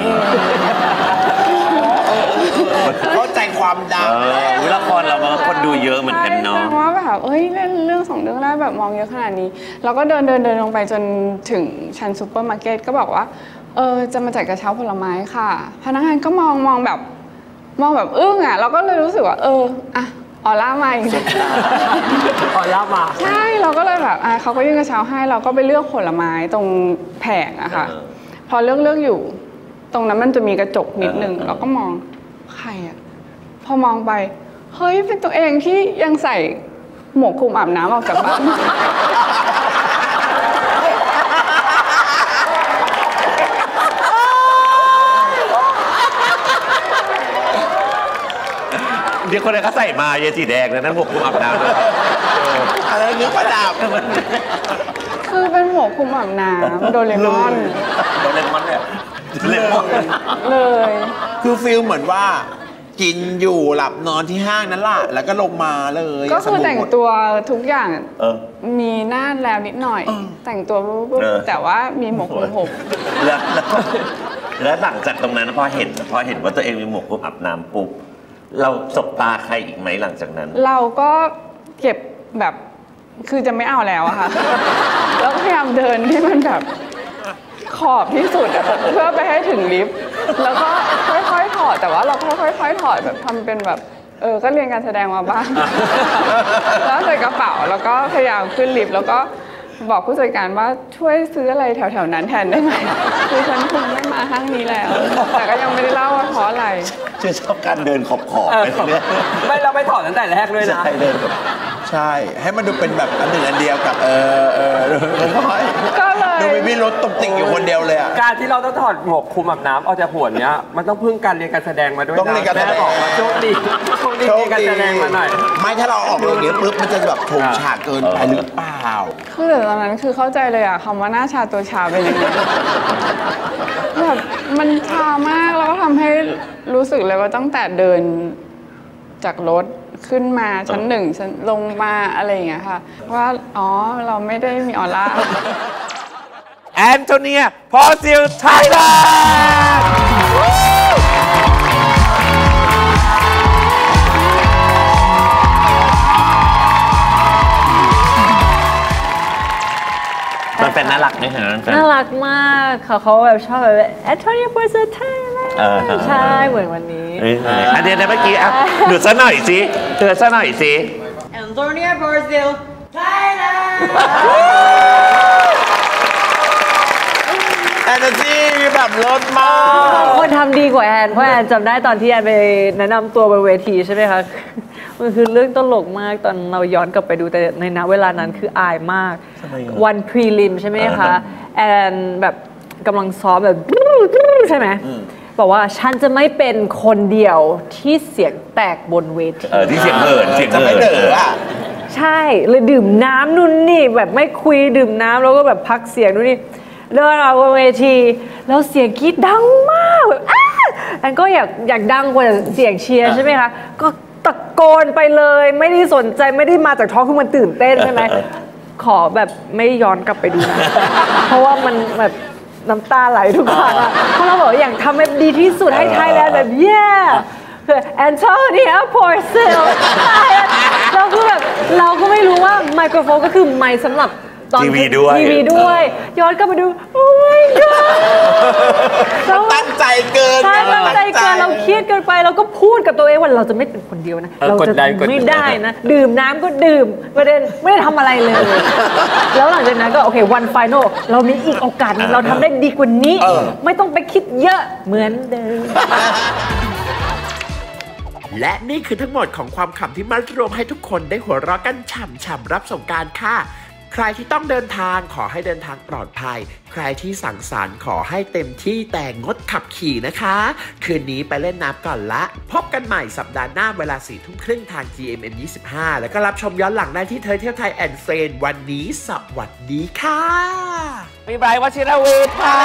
Speaker 9: เข้าใจความดัง
Speaker 3: ละครเรามันคนดูเยอะเหมือนกันเนาะ
Speaker 6: ว่าแบบเล่นเรื่อง2 เรื่องแรกแบบมองเยอะขนาดนี้เราก็เดินลงไปจนถึงชั้นซูเปอร์มาร์เก็ตก็บอกว่าจะมาจ่ายกระเช้าผลไม้ค่ะพนักงานก็มองแบบอึ้งอ่ะเราก็เลยรู้สึกว่าออร่ามาอีก
Speaker 2: ออร่ามา
Speaker 6: ใช่เราก็เลยแบบเขาก็ยื่นกระเช้าให้เราก็ไปเลือกผลไม้ตรงแผงอะค่ะพอเลือกอยู่ตรงนั้นมันจะมีกระจกนิดนึงเราก็มองใครอะพอมองไปเฮ้ยเป็นตัวเองที่ยังใส่หมวกคลุมอาบน้ำออกจากบ้าน
Speaker 3: เดี๋ยวคนนั้นก็ใส่มาเยสีแดงแล้วนั่นหมวกคลุมอาบน้ำ
Speaker 9: อะไรนึกประดับ
Speaker 6: คือเป็นหมวกคลุมอาบน้ำโดเรมอน
Speaker 3: เนี่ย
Speaker 6: เลย
Speaker 9: คือฟิลเหมือนว่ากินอยู่หลับนอนที่ห้างนั่นแหละแล้วก็ลงมาเลย
Speaker 6: ก็คือแต่งตัวทุกอย่างมีหน้าแล้วนิดหน่อยแต่งตัวแต่ว่ามีหมวกคลุมผม
Speaker 3: แล้วหลังจากตรงนั้นพอเห็นว่าตัวเองมีหมวกคลุมอาบน้ำปุ๊บเราสบตาใครอีกไหมหลังจากนั้น
Speaker 6: เราก็เก็บแบบคือจะไม่เอาแล้วอะค่ะแล้วก็พยายามเดินให้มันแบบขอบที่สุดเพื่อไปให้ถึงลิฟต์แล้วก็ค่อยๆถอดแต่ว่าเราก็ค่อยๆถอดแบบทำเป็นแบบก็เรียนการแสดงมาบ้างแล้วใส่กระเป๋าแล้วก็พยายามขึ้นลิฟต์แล้วก็บอกผู้จัดการว่าช่วยซื้ออะไรแถวๆนั้นแทนได้ไหมคือฉันคงไม่มาห้างนี้แล้วแต่ก็ยังไม่ได้เล่าว่าเพราะอะไร
Speaker 3: ชอบการเดินขอบไปเรื่อย
Speaker 2: ไม่เราไม่ถอดตั้งแต่แรกเลยนะ
Speaker 9: ใช่ให้มันดูเป็นแบบอันหนึ่งอันเดียวกับ
Speaker 6: ก็เลย
Speaker 9: ดูมีรถตกติ่งอยู่คนเดียวเลยอ่ะ
Speaker 2: การที่เราต้องถอดหมวกคลุมอาบน้ำออกจากหัวเนี้ยมันต้องพึ่งการเรียนการแสดงมาด้วย
Speaker 9: ต้องเรียนการแสดง
Speaker 2: โชคดีการแสดงมาหน่อย
Speaker 9: ไม่ถ้าเราออกอย่างเงี้ยปุ๊บมันจะแบบโฉงฉากเกินไปหรือเปล่า
Speaker 6: คือตอนนั้นคือเข้าใจเลยอะคำว่าหน้าชาตัวชาเป็นยังไงแบบมันชามากแล้วก็ทำให้รู้สึกเลยว่าตั้งแต่เดินจากรถขึ้นมาชั้น1ชั้นลงมาอะไรอย่างเงี้ยค่ะว่าเราไม่ได้มีออร่า
Speaker 2: แอนโทเนียพอซิลไทยแลนด์
Speaker 3: มันเป็นน่ารักไหมคะ
Speaker 12: น่ารักมากเขาแบบชอบแบบแอนโทเนียพอซิลไทยแลนด์ใช่เหมือนวันนี้
Speaker 3: อันนี้เมื่อกี้ดูซะหน่อยสิแ
Speaker 12: อนโทเนียพอซิลไทยแลนด์
Speaker 9: แอนจี้แบบเลิศมาก
Speaker 12: คนทำดีกว่าแอนเพราะแอนจำได้ตอนที่แอนไปแนะนำตัวบนเวทีใช่ไหมคะมันคือเรื่องตลกมากตอนเราย้อนกลับไปดูแต่ในณเวลานั้นคืออายมากวันพรีลิมใช่ไหมคะแอนแบบกำลังซ้อมแบบใช่ไหมบอกว่าฉันจะไม่เป็นคนเดียวที่เสียงแตกบนเวที
Speaker 3: ที่เสียงเหิน
Speaker 9: จะไม่เดือดอ่ะ
Speaker 12: ใช่เลยดื่มน้ำนู่นนี่แบบไม่คุยดื่มน้ำแล้วก็แบบพักเสียงนู่นนี่เดินออกบนเวทีแล้วเสียงกรี๊ดดังมากแบบแอนก็อยากดังกว่าเสียงเชียร์ใช่ไหมคะก็ตะโกนไปเลยไม่ได้สนใจไม่ได้มาจากท้องคือมันตื่นเต้นใช่ไหมขอแบบไม่ย้อนกลับไปดูนะเพราะว่ามันแบบน้ำตาไหลทุกครั้งอะเพราะเราบอกอยากทำให้ดีที่สุดให้ไทยแลนด์แบบแอนโทเนียพอซิลเราก็แบบเราก็ไม่รู้ว่าไมโครโฟนก็คือไมค์สำหรับ
Speaker 3: ทีวีด้วย
Speaker 12: ย้อนกลับมาดูโอ้ my god
Speaker 9: เราตั้งใจเกิน
Speaker 12: ใช่ตั้งใจเกินเราเครียดเกินไปเราก็พูดกับตัวเองว่าเราจะไม่เป็นคนเดียวนะเราจะไม่ได้นะดื่มน้ำก็ดื่มประเด็นไม่ได้ทำอะไรเลยแล้วหลังจากนั้นก็โอเควันไฟนอลเรามีอีกโอกาสเราทำได้ดีกว่านี้ไม่ต้องไปคิดเยอะเหมือนเดิม
Speaker 9: และนี่คือทั้งหมดของความขำที่มัดรวมให้ทุกคนได้หัวเราะกันฉ่ำๆรับสงกรานต์ค่ะใครที่ต้องเดินทางขอให้เดินทางปลอดภัยใครที่สังสรรค์ขอให้เต็มที่แต่งดขับขี่นะคะคืนนี้ไปเล่นน้ำก่อนละพบกันใหม่สัปดาห์หน้าเวลา 4:30 ทาง GMM 25แล้วก็รับชมย้อนหลังได้ที่เธอเที่ยวไทยแอนด์เฟรนด์วันนี้สวัสดีค่ะ
Speaker 3: พี่ไบรท์วชิรวิทย์ค่ะ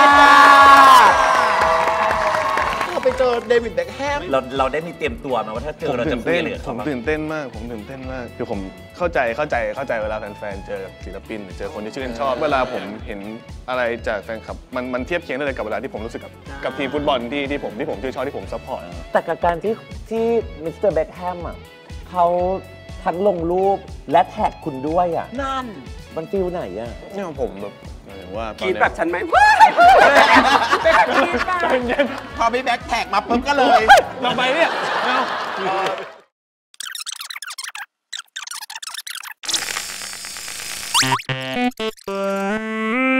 Speaker 9: เราไปเจอเดวิดแบ็คแฮม
Speaker 3: เราได้มีเตรียมตัวมาว่าถ้าเจอเราจะคุยอะไรกับเขา
Speaker 15: ผมตื่นเต้นมากคือผมเข้าใจเวลาแฟนๆเจอศิลปินเจอคนที่ชื่นชอบเวลาผมเห็นอะไรจากแฟนคลับมันเทียบเคียงได้เลยกับเวลาที่ผมรู้สึกกับทีมฟุตบอลที่ผมชื่นชอบที่ผมซัพพอร์ต
Speaker 8: แต่กับการที่มิสเตอร์เบ็คแฮมอ่ะเขาทั้งลงรูปและแท็กคุณด้วยอ่ะ
Speaker 9: นั่น
Speaker 8: มันฟีลไหนอ่ะ
Speaker 15: เนี่ยผมแบบหมายถึงว่า
Speaker 2: คิดแบบฉันไหม
Speaker 9: พอมีแบ็คแท็กมาปุ๊บก็เลย
Speaker 15: เราไปเนี่ย
Speaker 2: เอา